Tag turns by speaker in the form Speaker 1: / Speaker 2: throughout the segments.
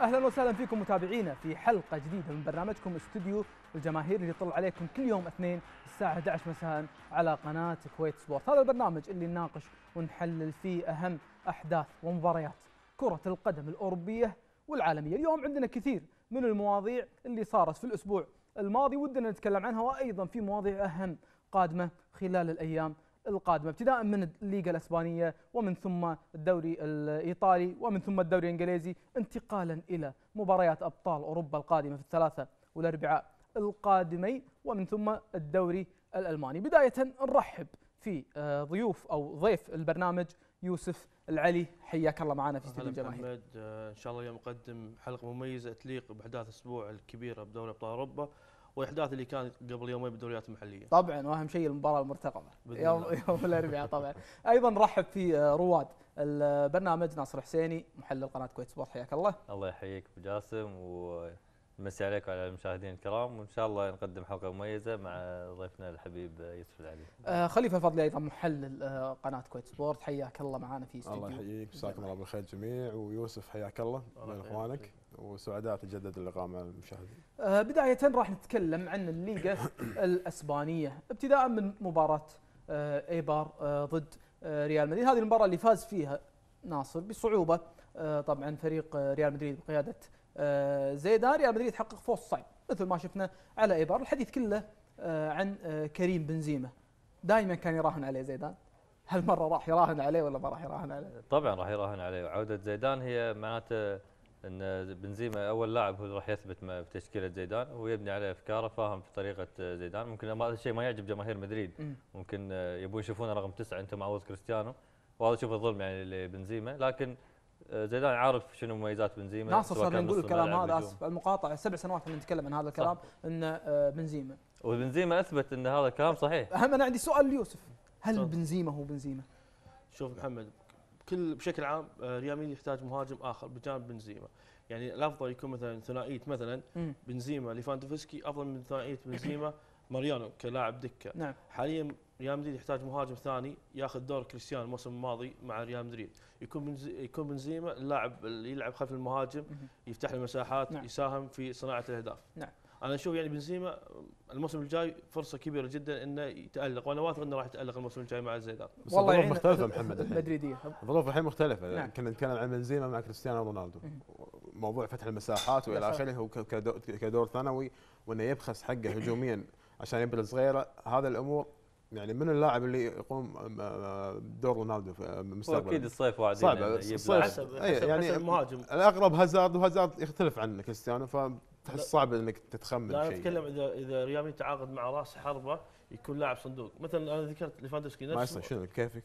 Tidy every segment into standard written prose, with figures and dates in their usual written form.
Speaker 1: اهلا وسهلا فيكم متابعينا في حلقه جديده من برنامجكم استوديو الجماهير اللي يطل عليكم كل يوم اثنين الساعه 11 مساء على قناه كويت سبورت. هذا البرنامج اللي نناقش ونحلل فيه اهم احداث ومباريات كره القدم الاوروبيه والعالميه. اليوم عندنا كثير من المواضيع اللي صارت في الاسبوع الماضي ودنا نتكلم عنها، وايضا في مواضيع اهم قادمه خلال الايام القادمه، ابتداء من الليغا الاسبانيه ومن ثم الدوري الايطالي ومن ثم الدوري الانجليزي، انتقالا الى مباريات ابطال اوروبا القادمه في الثلاثاء والاربعاء القادمين، ومن ثم الدوري الالماني. بدايه نرحب في ضيوف او ضيف البرنامج يوسف العلي، حياك الله معنا في استوديو الجماهير.
Speaker 2: محمد، ان شاء الله اليوم نقدم حلقه مميزه تليق باحداث الاسبوع الكبيره بدوري ابطال اوروبا والاحداث اللي كانت قبل يومين بالدوريات المحليه.
Speaker 1: طبعا، واهم شيء المباراه المرتقبه يوم الاربعاء. طبعا ايضا نرحب في رواد البرنامج ناصر حسيني محلل قناه كويت سبورت، حياك الله.
Speaker 3: الله يحييك ابو جاسم، ومسي عليك وعلى المشاهدين الكرام، وان شاء الله نقدم حلقه مميزه مع ضيفنا الحبيب يوسف العلي.
Speaker 1: خليفه فضلي ايضا محلل قناه كويت سبورت، حياك الله معنا في استوديو.
Speaker 4: الله يحييك، مساكم الله بالخير جميع، ويوسف حياك الله من اخوانك، وسعداء تجدد اللقاء مع المشاهدين.
Speaker 1: بدايه راح نتكلم عن الليغا الاسبانيه، ابتداء من مباراه ايبار ضد ريال مدريد. هذه المباراه اللي فاز فيها ناصر بصعوبه، طبعا فريق ريال مدريد بقياده زيدان. ريال مدريد حقق فوز صعب مثل ما شفنا على ايبار. الحديث كله عن كريم بنزيما، دائما كان يراهن عليه زيدان، هالمره راح يراهن عليه ولا ما راح يراهن عليه؟
Speaker 3: طبعا راح يراهن عليه، وعوده زيدان هي معناته ان بنزيما اول لاعب هو راح يثبت بتشكيله زيدان، وهو يبني على افكاره، فاهم في طريقه زيدان. ممكن هذا الشيء ما يعجب جماهير مدريد، ممكن يبون يشوفونه رقم 9 انت معوض كريستيانو، وهذا شوف الظلم يعني لبنزيما، لكن زيدان عارف شنو مميزات بنزيما.
Speaker 1: ناصر صار نقول الكلام هذا، اسف المقاطعه، 7 سنوات اللي نتكلم عن هذا الكلام ان بنزيما،
Speaker 3: وبنزيما اثبت ان هذا الكلام صحيح.
Speaker 1: انا عندي سؤال ليوسف، هل بنزيما هو بنزيما؟
Speaker 2: شوف محمد، بشكل عام ريال مدريد يحتاج مهاجم اخر بجانب بنزيما، يعني الافضل يكون مثلا ثنائيه مثلا بنزيما ليفاندوفسكي افضل من ثنائيه بنزيما ماريانو كلاعب دكه.
Speaker 1: نعم.
Speaker 2: حاليا ريال مدريد يحتاج مهاجم ثاني ياخذ دور كريستيانو الموسم الماضي مع ريال مدريد، يكون بنزيما اللاعب اللي يلعب خلف المهاجم، يفتح له مساحات،
Speaker 1: نعم.
Speaker 2: يساهم في صناعه الاهداف.
Speaker 1: نعم.
Speaker 2: انا اشوف يعني بنزيما الموسم الجاي فرصه كبيره جدا انه يتالق، وانا واثق انه راح يتالق الموسم الجاي مع زيدان.
Speaker 1: والله
Speaker 4: الظروف مختلفه محمد الحين،
Speaker 1: المدريديه
Speaker 4: الظروف الحين مختلفه.
Speaker 1: نعم.
Speaker 4: كنا نتكلم عن بنزيما مع كريستيانو رونالدو، موضوع فتح المساحات والى اخره هو كدور ثانوي، وانه يبخس حقه هجوميا عشان يبرز غيره. هذا الامور يعني من اللاعب اللي يقوم بدور رونالدو في المستقبل.
Speaker 3: اكيد الصيف واعدين
Speaker 4: صعب الصيف،
Speaker 2: حسب
Speaker 4: يعني
Speaker 2: المهاجم
Speaker 4: الاقرب هازارد، وهازارد يختلف عن كريستيانو، فتحس صعب انك تتخمن
Speaker 2: لا
Speaker 4: شيء.
Speaker 2: انا اتكلم اذا ريال مدريد تعاقد مع راس حربه يكون لاعب صندوق، مثلا انا ذكرت ليفاندوفسكي
Speaker 4: ما يصير، شنو كيفك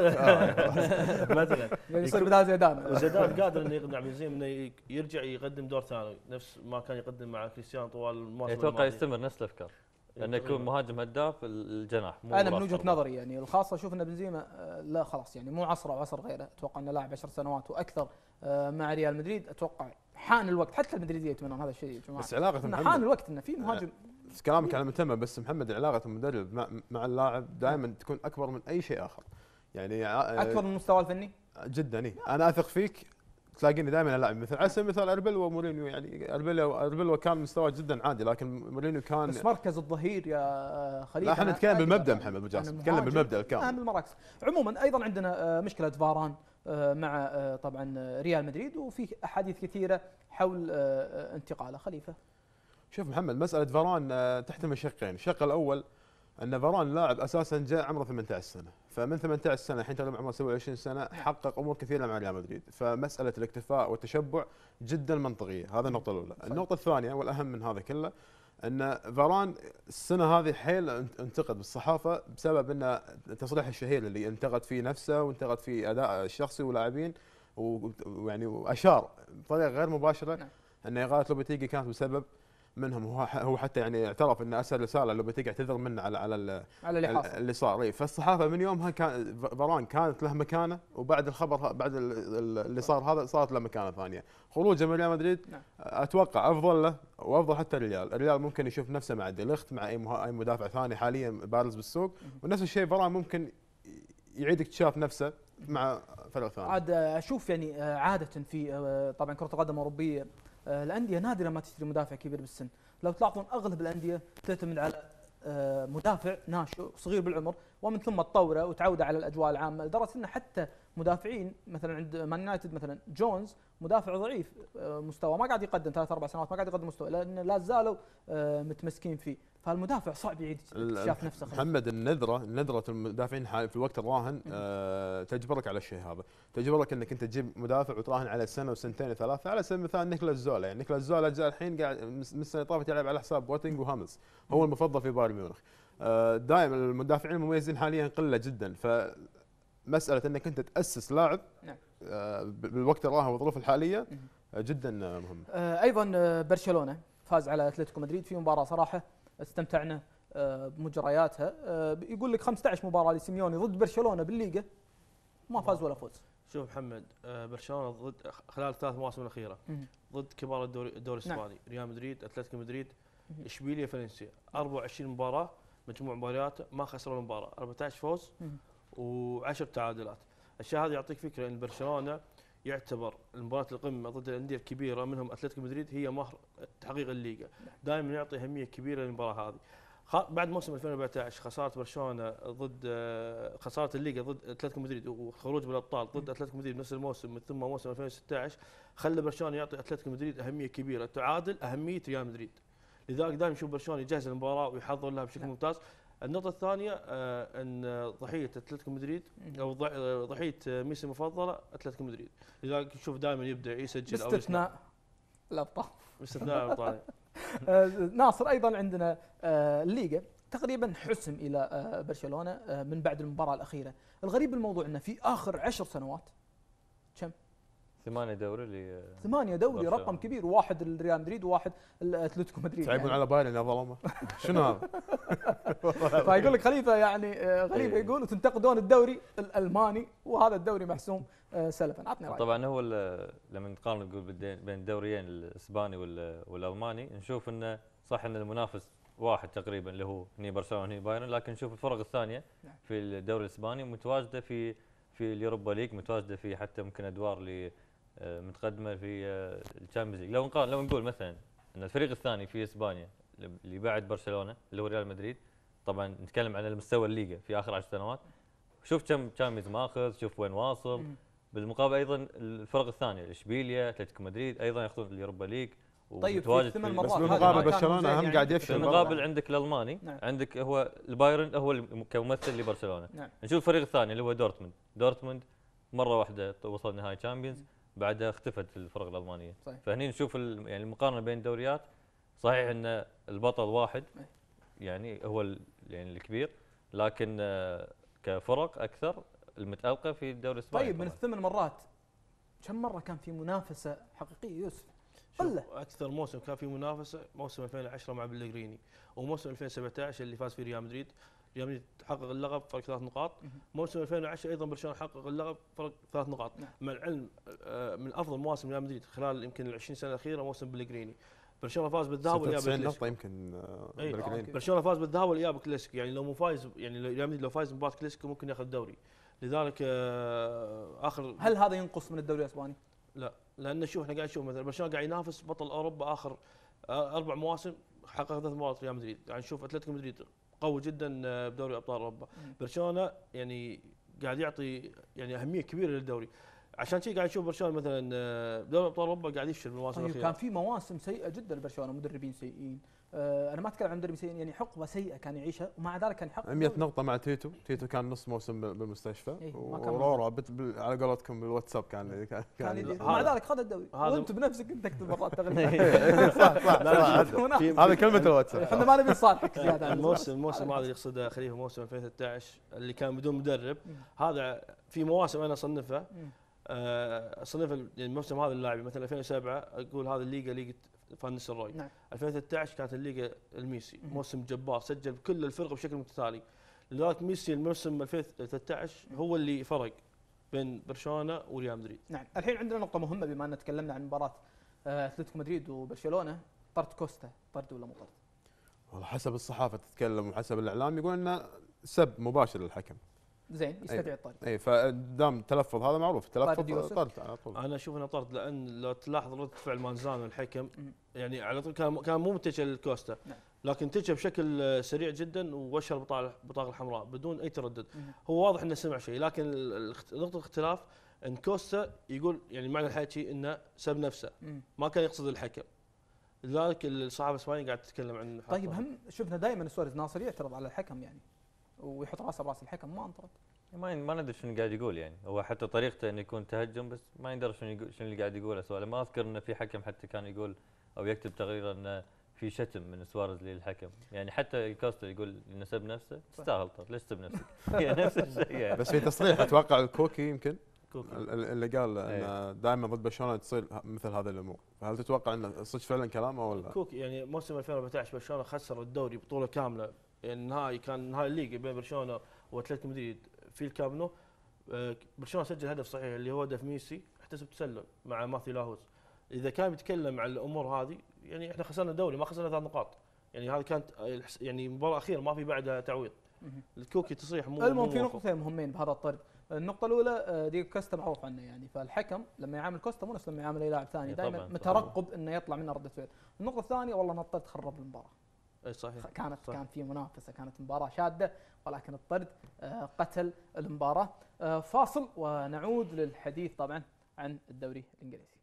Speaker 2: مثلا
Speaker 1: يصير بدال زيدان.
Speaker 2: وزيدان قادر انه يقنع بنزيما انه يرجع يقدم دور ثانوي نفس ما كان يقدم مع كريستيانو طوال الموسم
Speaker 3: اتوقع
Speaker 2: الماضي.
Speaker 3: يستمر نفس الافكار، انه يكون مهاجم هداف الجناح.
Speaker 1: انا من وجهه نظري يعني الخاصه اشوف ان بنزيما لا خلاص، يعني مو عصره وعصر غيره. اتوقع انه لاعب 10 سنوات واكثر مع ريال مدريد. اتوقع حان الوقت، حتى المدريديه يتمنون هذا الشيء يا جماعه،
Speaker 4: بس علاقه
Speaker 1: إن حان الوقت انه في مهاجم.
Speaker 4: كلامك على متم، بس محمد علاقه المدرب مع اللاعب دائما تكون اكبر من اي شيء اخر، يعني
Speaker 1: اكبر من المستوى الفني
Speaker 4: جدا. انا اثق فيك، تلاقيني دائما العب مثل على سبيل المثال اربيل ومورينيو. يعني اربيل كان مستواه جدا عادي، لكن مورينيو كان
Speaker 1: بس مركز الظهير يا خليل.
Speaker 4: لا احنا نتكلم بالمبدا محمد ابو جاسم، نتكلم بالمبدا الكامل.
Speaker 1: اهم المراكز. عموما ايضا عندنا مشكله فاران مع طبعا ريال مدريد، وفي احاديث كثيره حول انتقاله. خليفه،
Speaker 4: شوف محمد، مساله فاران تحتمل شقين. الشق الاول ان فاران لاعب اساسا جاء عمره 18 سنه، فمن 18 سنه الحين تقريبا عمره 27 سنه، حقق امور كثيره مع ريال مدريد، فمساله الاكتفاء والتشبع جدا منطقيه. هذا النقطه الاولى. النقطه الثانيه والاهم من هذا كله ان فاران السنه هذه حيل انتقد بالصحافه بسبب ان التصريح الشهير اللي انتقد فيه نفسه وانتقد فيه اداء الشخصي ولاعبين، ويعني واشار بطريقه غير مباشره ان اغاثه لوبيتيجي كانت بسبب منهم. هو حتى يعني اعترف ان ارسل رساله لوبيتيجي اعتذر منه على اللي صار. فالصحافه من يومها كان فاران كانت له مكانه، وبعد الخبر بعد اللي صار هذا صارت له مكانه ثانيه. خروجه من ريال مدريد اتوقع افضل له وافضل حتى الريال ممكن يشوف نفسه مع ديليخت، مع اي مدافع ثاني حاليا بارز بالسوق، ونفس الشيء فاران ممكن يعيد اكتشاف نفسه مع فرق ثاني.
Speaker 1: عاد اشوف يعني عاده في طبعا كره القدم الاوروبيه الانديه نادرا ما تشتري مدافع كبير بالسن، لو تلاحظون اغلب الانديه تعتمد على مدافع ناشئ صغير بالعمر ومن ثم تطوره وتعوده على الاجواء العامه، لدرجه ان حتى مدافعين مثلا عند مان يونايتد مثلا جونز مدافع ضعيف مستوى، ما قاعد يقدم 3-4 سنوات ما قاعد يقدم مستوى لان لا زالوا متمسكين فيه، فالمدافع صعب يعيد اكتشاف نفسه. محمد
Speaker 4: النذره المدافعين في الوقت الراهن تجبرك على الشيء هذا، تجبرك انك انت تجيب مدافع وتراهن على سنه وسنتين وثلاثه، على سبيل المثال نيكلاس زولا، يعني نيكلاس زولا جاء الحين قاعد من السنه اللي طافت يلعب على حساب بوتينج وهاملز، هو المفضل في بايرن ميونخ. دائما المدافعين المميزين حاليا قله جدا، فمساله انك انت تاسس لاعب بالوقت الراهن والظروف الحاليه جدا مهمه.
Speaker 1: ايضا برشلونه فاز على اتلتيكو مدريد في مباراه صراحه استمتعنا بمجرياتها. يقول لك 15 مباراه لسيميوني ضد برشلونه بالليغا ما فاز ولا فوز.
Speaker 2: شوف محمد، برشلونه ضد خلال 3 مواسم الاخيره ضد كبار الدوري الاسباني، ريال مدريد، اتلتيكو مدريد، اشبيليا، فالنسيا، 24 مباراه مجموع مباريات ما خسروا مباراه، 14 فوز و10 تعادلات. الشيء هذا يعطيك فكره ان برشلونه يعتبر المباراه القمه ضد الانديه الكبيره منهم اتلتيكو مدريد هي مهر تحقيق الليغا، دائما يعطي اهميه كبيره للمباراه هذه. بعد موسم 2014 خساره برشلونه ضد خساره الليغا ضد اتلتيكو مدريد وخروج بالابطال ضد اتلتيكو مدريد نفس الموسم، من ثم موسم 2016 خلى برشلونه يعطي اتلتيكو مدريد اهميه كبيره تعادل اهميه ريال مدريد، لذلك دائما نشوف برشلونه يجهز المباراه ويحضر لها بشكل ممتاز. النقطة الثانية ان ضحية اتلتيكو مدريد او ضحية ميسي المفضلة اتلتيكو مدريد، لذلك نشوف دائما يبدع يسجل او
Speaker 1: باستثناء الابطال.
Speaker 2: باستثناء الابطال.
Speaker 1: ناصر ايضا عندنا الليغا تقريبا حسم الى برشلونة من بعد المباراة الأخيرة. الغريب بالموضوع انه في اخر 10 سنوات كم
Speaker 3: 8 دوري
Speaker 1: 8 دوري، رقم كبير، واحد الريال مدريد وواحد الاتلتيكو مدريد.
Speaker 4: تعبون على بايرن يا ظلمه. شنو هذا؟
Speaker 1: فيقول لك خليفه يعني خليفه يقول وتنتقدون الدوري الالماني وهذا الدوري محسوم سلفا. عطني رايك.
Speaker 3: طبعا هو لما نقارن نقول بين الدوريين الاسباني والالماني نشوف انه صح ان المنافس واحد تقريبا اللي هو هني برشلونه هني بايرن، لكن نشوف الفرق الثانيه في الدوري الاسباني متواجده في اليوروبا ليج، متواجده في حتى ممكن ادوار اللي متقدمه في الشامبيونز ليج. لو نقول مثلا ان الفريق الثاني في اسبانيا اللي بعد برشلونه اللي هو ريال مدريد، طبعا نتكلم عن المستوى الليغا في اخر 10 سنوات، شوف كم تشامبيونز ماخذ، شوف وين واصل. بالمقابل ايضا الفرق الثانيه اشبيليا، اتلتيكو مدريد ايضا ياخذون اليوروبا ليج.
Speaker 1: طيب في 8 مرات.
Speaker 4: بس بالمقابل برشلونه هم قاعد يفشل.
Speaker 3: بالمقابل عندك الالماني، عندك هو البايرن هو كممثل لبرشلونه. نشوف الفريق الثاني اللي هو دورتموند مره واحده وصل نهائي تشامبيونز، بعدها اختفت الفرق الالمانيه. صحيح. فهني نشوف يعني المقارنه بين الدوريات، صحيح ان البطل واحد يعني هو يعني الكبير، لكن كفرق اكثر المتالقه في الدوري الاسباني.
Speaker 1: طيب من ال8 مرات كم مره كان في منافسه حقيقيه يوسف؟ قله.
Speaker 2: اكثر موسم كان في منافسه موسم 2010 مع بلغريني، وموسم 2017 اللي فاز فيه ريال مدريد حقق اللقب فرق 3 نقاط. موسم 2010 ايضا برشلونه حقق اللقب فرق 3 نقاط. مع العلم من افضل مواسم ريال مدريد خلال يمكن ال 20 سنه الاخيره موسم بلغريني. برشلونه فاز بالذهاب والاياب بالكلاسيكو.
Speaker 4: نقطه يمكن بلغريني.
Speaker 2: برشلونه فاز بالذهاب والاياب بالكلاسيكو، يعني لو مو فايز، يعني ريال مدريد لو فايز مباراه كلاسيكو ممكن ياخذ الدوري. لذلك اخر.
Speaker 1: هل هذا ينقص من الدوري الاسباني؟
Speaker 2: لا، لان شوف احنا قاعد نشوف مثلا برشلونه قاعد ينافس بطل اوروبا اخر 4 مواسم حقق 3 مرات ريال مدريد، يعني نشوف اتلتيكو مدريد قوي جدا بدوري ابطال اوروبا. برشلونه يعني قاعد يعطي يعني اهميه كبيره للدوري، عشان شيء قاعد نشوف برشلونه مثلا دوري ابطال اوروبا قاعد يفشل بالمواسم الاخيره.
Speaker 1: كان في مواسم سيئه جدا لبرشلونه، مدربين سيئين. انا ما اتكلم عن مدربين سيئين، يعني حقبه سيئه كان يعيشها ومع ذلك كان يحقق
Speaker 4: 100 نقطه مع تيتو كان نص موسم بالمستشفى، ورورا على قولتكم بالواتساب كان
Speaker 1: مع ذلك خذ الدوري وانت بنفسك انت تكتب مرات تغريده.
Speaker 4: هذا كلمه الواتساب.
Speaker 1: احنا ما نبي نصالحك زياده.
Speaker 2: الموسم هذا اللي يقصده خليفه موسم 2013 اللي كان بدون مدرب، هذا في مواسم انا اصنفها الموسم هذا اللاعب مثلا 2007 اقول هذا الليغا فان نيستلروي. 2013 كانت الليغا الميسي، موسم جبار سجل بكل الفرق بشكل متتالي. لذلك ميسي الموسم 2013 هو اللي فرق بين برشلونه وريال مدريد.
Speaker 1: نعم، الحين عندنا نقطه مهمه بما ان تكلمنا عن مباراه اتلتيكو مدريد وبرشلونه، طرد كوستا، طرد ولا مو طرد؟
Speaker 4: والله حسب الصحافه تتكلم وحسب الاعلام يقول انه سب مباشر للحكم.
Speaker 1: زين يستدعي الطرد.
Speaker 4: اي فدام تلفظ هذا معروف،
Speaker 1: طرد
Speaker 4: تلفظ
Speaker 1: يوسف.
Speaker 4: طرد على طول.
Speaker 2: انا اشوف انه طرد، لان لو تلاحظ رده فعل مانزان والحكم يعني على طول كان مو متجه للكوستا،
Speaker 1: نعم.
Speaker 2: لكن اتجه بشكل سريع جدا وبشر البطاقه الحمراء بدون اي تردد. هو واضح انه سمع شيء، لكن نقطه الاختلاف ان كوستا يقول يعني معنى الحكي انه سب نفسه، ما كان يقصد الحكم. لذلك الصحافه الاسبانيه قاعد تتكلم عن
Speaker 1: طيب هم شفنا دائما سواريز ناصر يعترض على الحكم يعني، ويحط راسه براس الحكم، ما انطرد.
Speaker 3: ما ندري شنو قاعد يقول يعني، هو حتى طريقته انه يكون تهجم، بس ما ندري شنو اللي قاعد يقوله سؤال. ما اذكر انه في حكم حتى كان يقول او يكتب تقريرا انه في شتم من سواريز للحكم، يعني حتى كوستا يقول انه سب نفسه، تستاهل طرد، ليش تسب نفسك؟ هي نفس الشيء يعني.
Speaker 4: بس في تصريح اتوقع الكوكي يمكن
Speaker 2: كوكي.
Speaker 4: اللي قال انه دائما ضد برشلونه تصير مثل هذه الامور، فهل تتوقع انه صدق فعلا كلامه ولا؟
Speaker 2: كوكي يعني موسم 2014 برشلونه خسر الدوري بطوله كامله، يعني النهائي كان نهائي الليغا بين برشلونه واتلتيكو مدريد في الكامب نو. برشلونه سجل هدف صحيح اللي هو هدف ميسي، احتسب تسلل مع ماثيو لاهوس. اذا كان بيتكلم عن الامور هذه يعني احنا خسرنا الدوري، ما خسرنا 3 نقاط، يعني هذه كانت يعني مباراه اخيره ما في بعدها تعويض. الكوكي تصريح مو
Speaker 1: المهم في
Speaker 2: موافق.
Speaker 1: نقطتين مهمين بهذا الطرد. النقطة الأولى ديجو كوستا معروف عنه يعني، فالحكم لما يعامل كوستا مو نفس لما يعامل أي لاعب ثاني، دائما
Speaker 3: طبعاً.
Speaker 1: مترقب انه يطلع منه ردة فعل. النقطة الثانية والله ان الطرد خرب المباراة.
Speaker 2: اي صحيح.
Speaker 1: كان في منافسة، كانت مباراة شادة، ولكن الطرد قتل المباراة. فاصل ونعود للحديث طبعا عن الدوري الإنجليزي.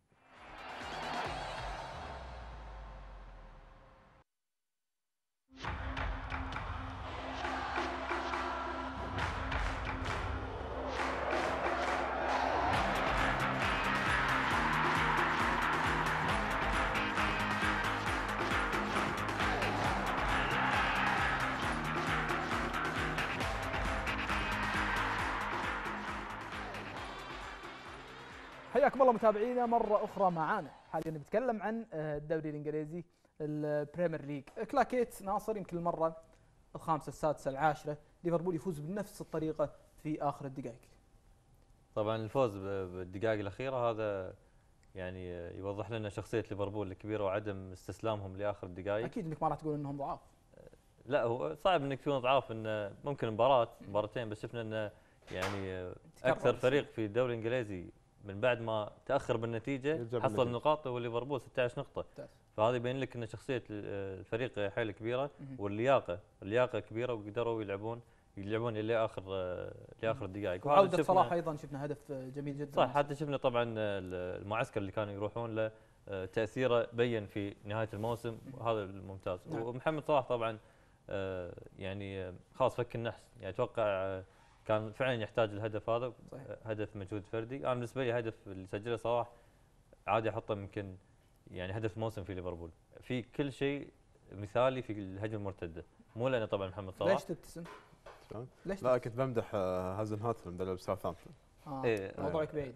Speaker 1: حياكم الله متابعينا مرة أخرى معانا. حاليا نتكلم عن الدوري الإنجليزي البريمير ليج. كلاكيت ناصر يمكن المرة الخامسة السادسة العاشرة ليفربول يفوز بنفس الطريقة في آخر الدقائق.
Speaker 3: طبعا الفوز بالدقائق الأخيرة هذا يعني يوضح لنا شخصية ليفربول الكبيرة وعدم استسلامهم لآخر الدقائق.
Speaker 1: أكيد إنك ما راح تقول إنهم ضعاف.
Speaker 3: لا هو صعب إنك تكون ضعاف، إنه ممكن مباراتين بس شفنا إنه يعني أكثر فريق في الدوري الإنجليزي من بعد ما تاخر بالنتيجه حصل نقاط هو ليفربول 16 نقطه. فهذا يبين لك ان شخصيه الفريق حيل كبيره واللياقه كبيره، وقدروا يلعبون الى اخر الدقائق.
Speaker 1: وعوده صلاح ايضا شفنا هدف جميل جدا.
Speaker 3: صح، حتى شفنا طبعا المعسكر اللي كانوا يروحون له تاثيره بين في نهايه الموسم، وهذا الممتاز. ومحمد صلاح طبعا يعني خلاص فك النحس، يعني اتوقع كان فعلا يحتاج الهدف هذا. صحيح. هدف مجهود فردي. انا بالنسبه لي هدف اللي سجله صلاح عادي احطه يمكن يعني هدف موسم في ليفربول، في كل شيء مثالي في الهجمه المرتده، مو لانه طبعا محمد صلاح.
Speaker 1: ليش تبتسم؟
Speaker 4: ليش؟ لا كنت بمدح هازن هاتل مدرب ساوثهامبتون.
Speaker 1: موضوعك بعيد.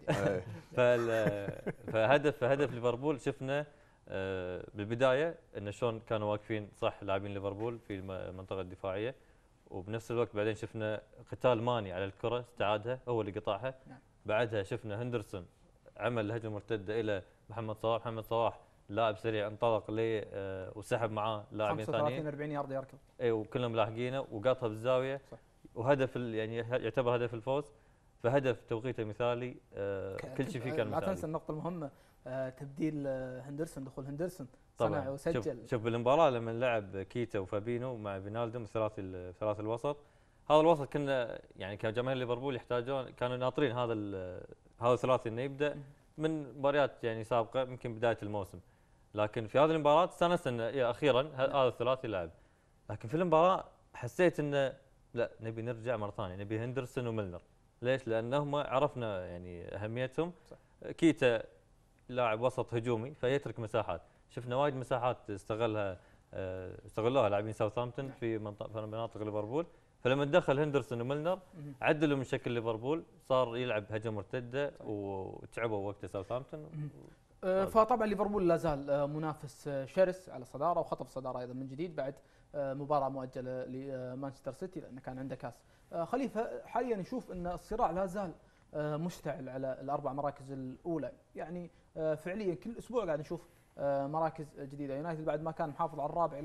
Speaker 3: فهدف ليفربول شفنا بالبدايه انه شلون كانوا واقفين صح لاعبين ليفربول في المنطقه الدفاعيه، وبنفس الوقت بعدين شفنا قتال ماني على الكره استعادها هو اللي قطعها. نعم. بعدها شفنا هندرسون عمل هجمه مرتده الى محمد صلاح لاعب سريع انطلق ليه وسحب معاه لاعبين ثانيين
Speaker 1: 35 يارد يركض.
Speaker 3: اي وكلهم لاحقينه وقاطها بالزاويه. صح. وهدف يعني يعتبر هدف الفوز، فهدف توقيته مثالي. كل شيء فيه كان مثالي.
Speaker 1: لا تنسى النقطه المهمه تبديل هندرسون، دخول هندرسون صنع وسجل.
Speaker 3: شوف بالمباراه لما لعب كيتا وفابينو مع فينالدوم ثلاثي الوسط، هذا الوسط كنا يعني كجماهير ليفربول يحتاجون، كانوا ناطرين هذا الثلاثي انه يبدا من مباريات يعني سابقه يمكن بدايه الموسم، لكن في هذه المباراه استانست انه اخيرا هذا الثلاثي لعب. لكن في المباراه حسيت انه لا، نبي نرجع مره ثانيه، نبي هندرسون وميلنر. ليش؟ لانهم عرفنا يعني اهميتهم. صح. كيتا لاعب وسط هجومي فيترك مساحات، شفنا وايد مساحات استغلوها لاعبين ساوثهامبتون في مناطق ليفربول. فلما دخل هندرسون وميلنر عدلوا من شكل ليفربول، صار يلعب هجمه مرتده وتعبوا وقت ساوثهامبتون.
Speaker 1: فطبعا ليفربول لا زال منافس شرس على الصداره، وخطف الصداره ايضا من جديد بعد مباراه مؤجله لمانشستر سيتي لانه كان عنده كاس. خليفه حاليا نشوف ان الصراع لا زال مشتعل على الاربع مراكز الاولى، يعني فعليا كل اسبوع قاعد نشوف مراكز جديده. يونايتد بعد ما كان محافظ على الرابع الى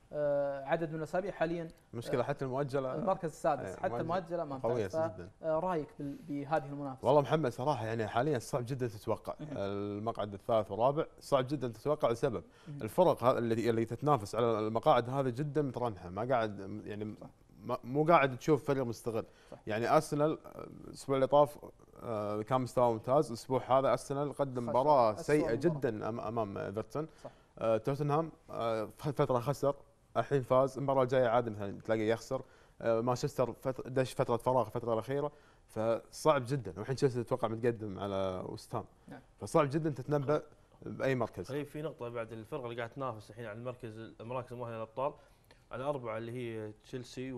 Speaker 1: عدد من الاسابيع حاليا
Speaker 4: المشكله حتى المؤجله
Speaker 1: المركز السادس، حتى المؤجله ما
Speaker 4: قويه
Speaker 1: ممتاز.
Speaker 4: جدا.
Speaker 1: رايك بهذه المنافسه؟
Speaker 4: والله محمد صراحه يعني حاليا صعب جدا تتوقع المقعد الثالث والرابع، صعب جدا تتوقع لسبب الفرق اللي تتنافس على المقاعد هذه جدا مترنحه، ما قاعد يعني مو قاعد تشوف فريق مستغل. يعني ارسنال الاسبوع اللي طاف كان مستوى ممتاز، الاسبوع هذا ارسنال قدم مباراه سيئه جدا امام ايفرتون. توتنهام فتره خسر، الحين فاز، المباراه الجايه عاد مثلا تلاقيه يخسر. مانشستر دش فتره فراغ الفتره الاخيره، فصعب جدا. والحين تشيلسي اتوقع متقدم على وست هام، فصعب جدا تتنبأ باي مركز.
Speaker 2: خلينا في نقطه بعد الفرق اللي قاعد تنافس الحين على المراكز المؤهله للابطال، على اربعه اللي هي تشيلسي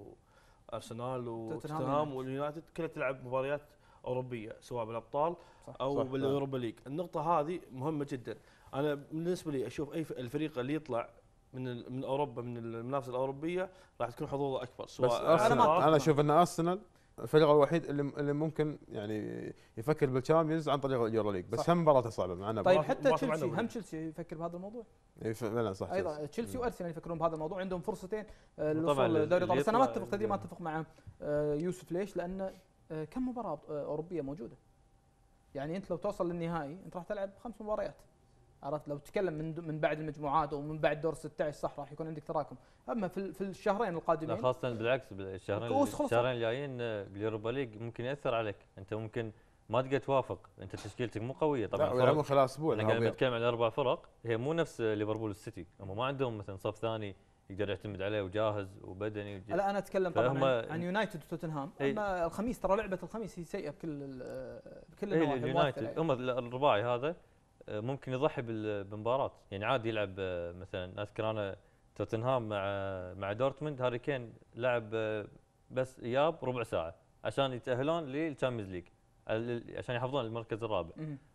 Speaker 2: وارسنال وتوتنهام واليونايتد، كلها تلعب مباريات اوروبيه سواء بالابطال او بالاوروبا ليج. النقطه هذه مهمه جدا. انا بالنسبه لي اشوف اي الفريق اللي يطلع من اوروبا من المنافسه الاوروبيه راح تكون حظوظه اكبر. سواء
Speaker 4: بس انا اشوف ان ارسنال الفريق الوحيد اللي ممكن يعني يفكر بالشامبيونز عن طريق اليورو ليج، بس هم مباراته صعبه معنا.
Speaker 1: طيب حتى تشيلسي، هم تشيلسي يفكر بهذا الموضوع؟
Speaker 4: فعلا صح.
Speaker 1: ايضا تشيلسي وارسنال يفكرون بهذا الموضوع، عندهم فرصتين للوصول لدوري الابطال. بس انا ما اتفق مع يوسف. ليش؟ لان كم مباراه اوروبيه موجوده؟ يعني انت لو توصل للنهائي انت راح تلعب 5 مباريات، عرفت؟ لو تتكلم من بعد المجموعات او من بعد دور 16 صح راح يكون عندك تراكم. اما في الشهرين القادمين،
Speaker 3: لا خاصه بالعكس الشهرين الجايين باليوروبا ليج ممكن ياثر عليك. انت ممكن ما تقدر توافق، انت تشكيلتك مو قويه طبعا.
Speaker 4: لا يلعبون خلال اسبوع.
Speaker 3: احنا قاعد نتكلم عن 4 فرق، هي مو نفس ليفربول والسيتي، هم ما عندهم مثلا صف ثاني يقدر يعتمد عليه وجاهز وبدني.
Speaker 1: لا انا اتكلم طبعا عن يونايتد وتوتنهام. اما الخميس ترى لعبه الخميس هي سيئه بكل النواحي.
Speaker 3: اليونايتد هم الرباعي هذا ممكن يضحي بمباراه، يعني عادي يلعب مثلا اذكر انا توتنهام مع دورتموند، هاري كين لعب بس اياب ربع ساعه عشان يتاهلون للتشامبيونز ليج عشان يحافظون على المركز الرابع.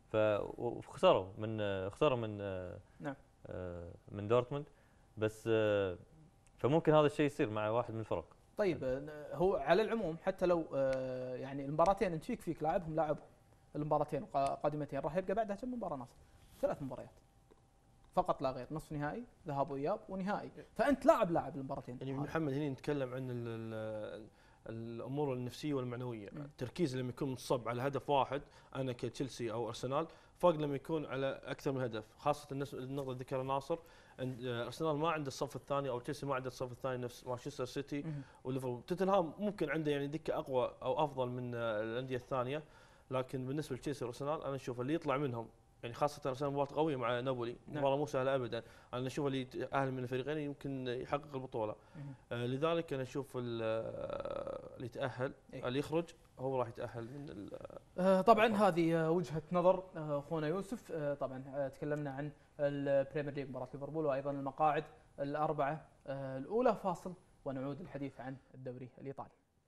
Speaker 3: فخسروا من
Speaker 1: نعم
Speaker 3: من دورتموند بس. فممكن هذا الشيء يصير مع واحد من الفرق.
Speaker 1: طيب هو على العموم حتى لو يعني المباراتين انت فيك لاعبهم المباراتين القادمتين راح يبقى بعدها كم مباراه ناصر؟ 3 مباريات فقط لا غير، نصف نهائي ذهاب واياب ونهائي، فانت لاعب المباراتين.
Speaker 2: يعني محمد هنا نتكلم عن الامور النفسيه والمعنويه. التركيز لما يكون منصب على هدف واحد انا كتشيلسي او ارسنال فرق لما يكون على اكثر من هدف، خاصه النقطه اللي ذكرها ناصر، ارسنال ما عنده الصف الثاني او تشيلسي ما عنده الصف الثاني نفس مانشستر سيتي وليفربول. توتنهام ممكن عنده يعني دكه اقوى او افضل من الانديه الثانيه، لكن بالنسبه لتشيلسي وارسنال انا اشوف اللي يطلع منهم، يعني خاصه ارسنال مباراه قويه مع نابولي، مباراه مو سهله ابدا. انا اشوف اللي يتاهل من الفريقين يمكن يحقق البطوله. لذلك انا اشوف اللي يتاهل اللي يخرج هو راح يتاهل من
Speaker 1: طبعا هذه وجهه نظر اخونا يوسف. طبعا تكلمنا عن البريمير ليج مباراه ليفربول وايضا المقاعد الاربعه الاولى. فاصل ونعود الحديث عن الدوري الايطالي.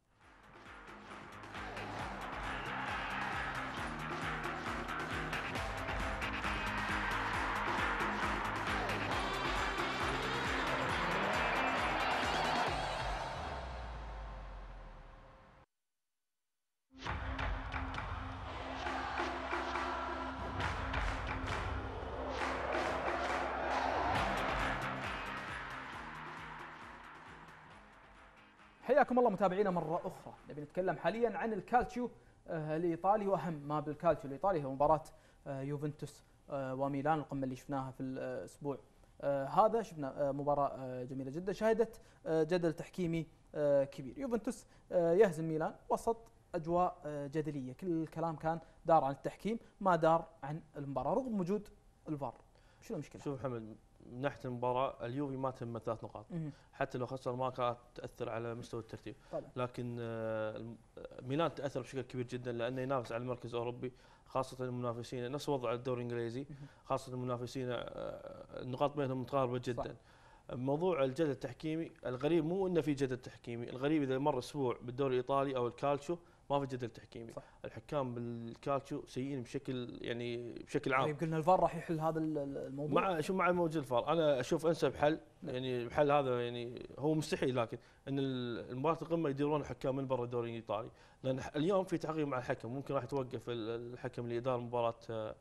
Speaker 1: حياكم الله متابعينا مرة أخرى. نبي نتكلم حاليا عن الكالتشيو الإيطالي، وأهم ما بالكالتشيو الإيطالي هو مباراة يوفنتوس وميلان، القمة اللي شفناها في الأسبوع هذا. شفنا مباراة جميلة جدا شهدت جدل تحكيمي كبير. يوفنتوس يهزم ميلان وسط أجواء جدلية، كل الكلام كان دار عن التحكيم ما دار عن المباراة رغم وجود الفار. شنو المشكلة؟
Speaker 2: شوف محمد، من ناحيه المباراه اليوفي ما تم 3 نقاط، حتى لو خسر ما كانت تاثر على مستوى الترتيب طبعا. لكن ميلان تاثر بشكل كبير جدا لانه ينافس على المركز الاوروبي، خاصه المنافسين نفس وضع الدوري الانجليزي، خاصه المنافسين النقاط بينهم متقاربه جدا. صح. موضوع الجدل التحكيمي الغريب مو انه في جدل تحكيمي، الغريب اذا مر اسبوع بالدوري الايطالي او الكالتشو ما في جدل تحكيمي. صح. الحكام بالكالتشو سيئين بشكل عام.
Speaker 1: طيب قلنا الفار راح يحل هذا الموضوع.
Speaker 2: مع موجود الفار انا اشوف انسب حل، يعني الحل هذا يعني هو مستحيل، لكن ان المباراه القمه يديرون الحكام من برا الدوري الايطالي، لان اليوم في تعقيب مع الحكم، ممكن راح يتوقف الحكم اللي ادار مباراه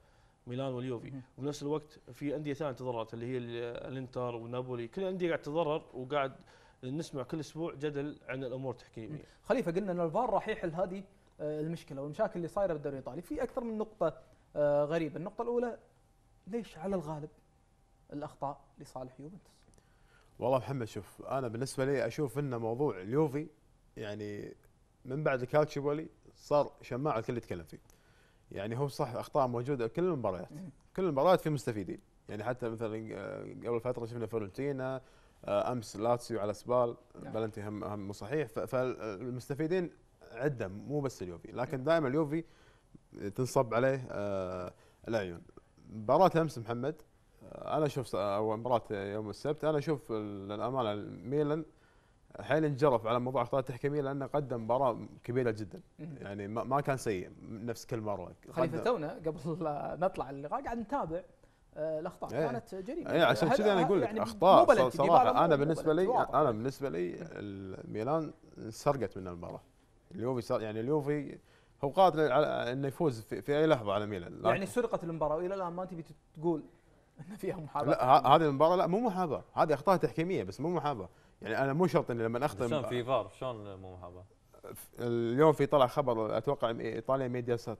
Speaker 2: ميلان واليوفي، وبنفس الوقت في انديه ثانيه تضررت اللي هي الانتر ونابولي، كل الانديه قاعد تتضرر وقاعد نسمع كل اسبوع جدل عن الامور التحكيميه.
Speaker 1: خليفه قلنا ان الفار راح يحل هذه المشكله والمشاكل اللي صايره بالدوري الايطالي، في اكثر من نقطه غريبه، النقطه الاولى ليش على الغالب الاخطاء لصالح يوفنتوس؟
Speaker 4: والله محمد شوف، انا بالنسبه لي اشوف ان موضوع اليوفي يعني من بعد الكالتشيبولي صار شماعه الكل يتكلم فيه. يعني هو صح اخطاء موجوده كل المباريات، كل المباريات في مستفيدين، يعني حتى مثلا قبل فتره شفنا فيورنتينا، امس لاتسيو على سبال، بلنتي هم مو صحيح، فالمستفيدين عده مو بس اليوفي، لكن دائما اليوفي تنصب عليه العيون. مباراه امس محمد، انا اشوف او مباراه يوم السبت، انا اشوف للامانه ميلان حيل انجرف على موضوع اخطاء التحكيميه لانه قدم مباراه كبيره جدا، يعني ما كان سيء نفس كل مره.
Speaker 1: خليفه تونا قبل نطلع اللقاء قاعد نتابع الاخطاء كانت جريمه.
Speaker 4: عشان كذا انا اقول لك يعني اخطاء صراحه. انا بالنسبه لي الميلان سرقت من المباراه. اليوفي يعني اليوفي هو قادر على انه يفوز في اي لحظه على ميلان،
Speaker 1: يعني سرقت المباراه والى الان ما تبي تقول ان فيها محاباه؟
Speaker 4: لا هذه المباراه لا مو محاباه، هذه اخطاء تحكيميه بس مو محاباه. يعني انا مو شرط اني لما اخطئ
Speaker 3: شلون في فار شلون مو محاباه؟
Speaker 4: اليوم في طلع خبر اتوقع ايطاليا ميديا سات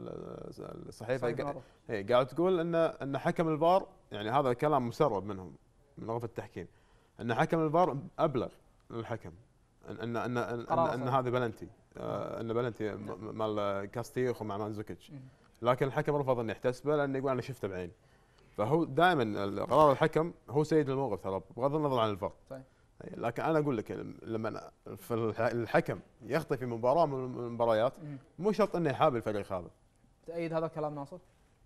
Speaker 4: الصحيفه قاعد تقول ان حكم الفار، يعني هذا كلام مسرب منهم من غرفه التحكيم، ان حكم الفار ابلغ للحكم ان هذا بلنتي، ان بلنتي مال كاستيوخ مع مانزوكيتش، لكن الحكم رفض انه يحتسبه لانه يقول انا شفته بعيني. فهو دائما قرار الحكم هو سيد الموقف ترى بغض النظر عن الفار. لكن انا اقول لك لما الحكم يخطئ في مباراه من المباريات مو شرط انه يحابي الفريق هذا.
Speaker 1: تأيد هذا الكلام ناصر؟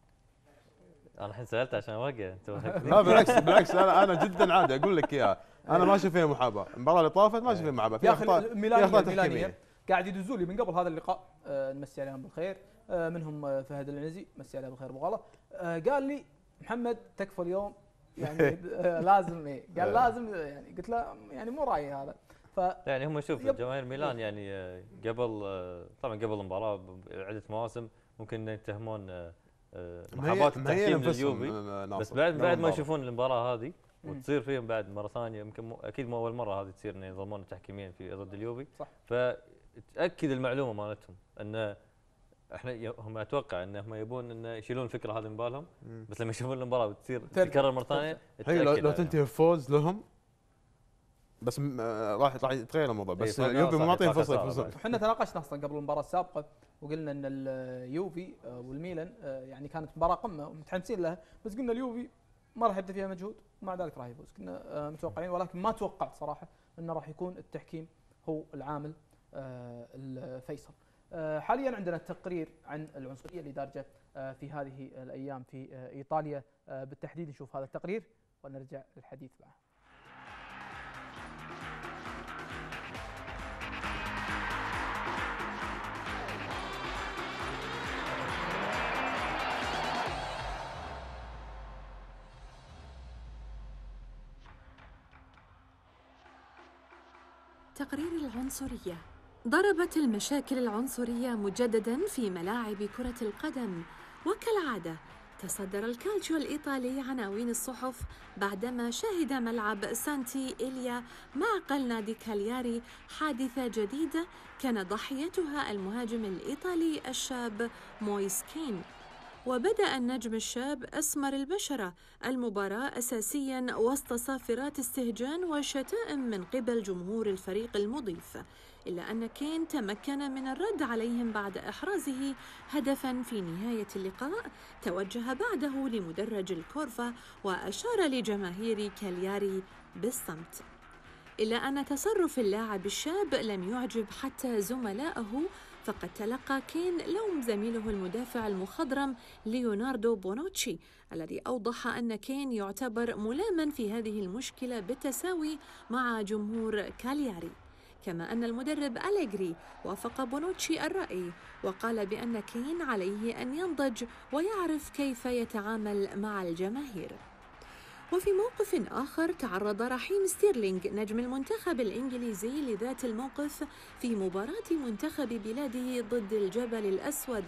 Speaker 3: انا الحين سالت عشان اوقع انت.
Speaker 4: لا بالعكس انا جدا عادي اقول لك اياها، انا ما اشوف فيها محاباه، المباراه اللي طافت ما اشوف فيها محاباه،
Speaker 1: في اخطاء تحكيميه قاعد يدزوا لي من قبل هذا اللقاء، نمسي عليهم بالخير، منهم فهد العنزي، مسي عليه بالخير ابو غلا، قال لي محمد تكفى اليوم يعني لازم قال لازم، يعني قلت له يعني مو رايي هذا.
Speaker 3: يعني هم شوف جماهير ميلان يعني قبل طبعا قبل المباراه بعده مواسم ممكن يتهمون محاباه التحكيم لليوفي، بس بعد ما يشوفون المباراه هذه وتصير فيهم بعد مره ثانيه، يمكن اكيد مو اول مره هذه تصير انه يظلمون التحكيميين في ضد اليوفي، فتاكد المعلومه مالتهم ان احنا هم اتوقع انهم يبون انه يشيلون الفكره هذه من بالهم، بس لما يشوفون المباراه بتصير تتكرر مره ثانيه
Speaker 4: لو تنتهي الفوز لهم بس راح يتغير الموضوع، بس اليوفي ما معطيهم فرصه يفوزون.
Speaker 1: احنا تناقشنا اصلا قبل المباراه السابقه وقلنا ان اليوفي والميلان يعني كانت مباراه قمه ومتحمسين لها، بس قلنا اليوفي ما راح يبدا فيها مجهود ومع ذلك راح يفوز، كنا متوقعين، ولكن ما توقعت صراحه انه راح يكون التحكيم هو العامل الفيصل. حاليا عندنا تقرير عن العنصريه اللي دارجه في هذه الايام في ايطاليا بالتحديد، نشوف هذا التقرير ونرجع للحديث معه.
Speaker 5: تقرير العنصرية. ضربت المشاكل العنصرية مجدداً في ملاعب كرة القدم، وكالعادة تصدر الكالتشيو الإيطالي عناوين الصحف بعدما شهد ملعب سانتي إيليا معقل نادي كالياري حادثة جديدة كان ضحيتها المهاجم الإيطالي الشاب مويس كين. وبدأ النجم الشاب أسمر البشرة المباراة أساسياً وسط صافرات استهجان وشتائم من قبل جمهور الفريق المضيف، إلا أن كين تمكن من الرد عليهم بعد إحرازه هدفاً في نهاية اللقاء توجه بعده لمدرج الكورفا وأشار لجماهير كالياري بالصمت. إلا أن تصرف اللاعب الشاب لم يعجب حتى زملائه، فقد تلقى كين لوم زميله المدافع المخضرم ليوناردو بونوتشي الذي أوضح أن كين يعتبر ملاما في هذه المشكلة بالتساوي مع جمهور كالياري، كما أن المدرب أليغري وافق بونوتشي الرأي وقال بأن كين عليه أن ينضج ويعرف كيف يتعامل مع الجماهير. وفي موقف آخر تعرض رحيم ستيرلينغ نجم المنتخب الإنجليزي لذات الموقف في مباراة منتخب بلاده ضد الجبل الأسود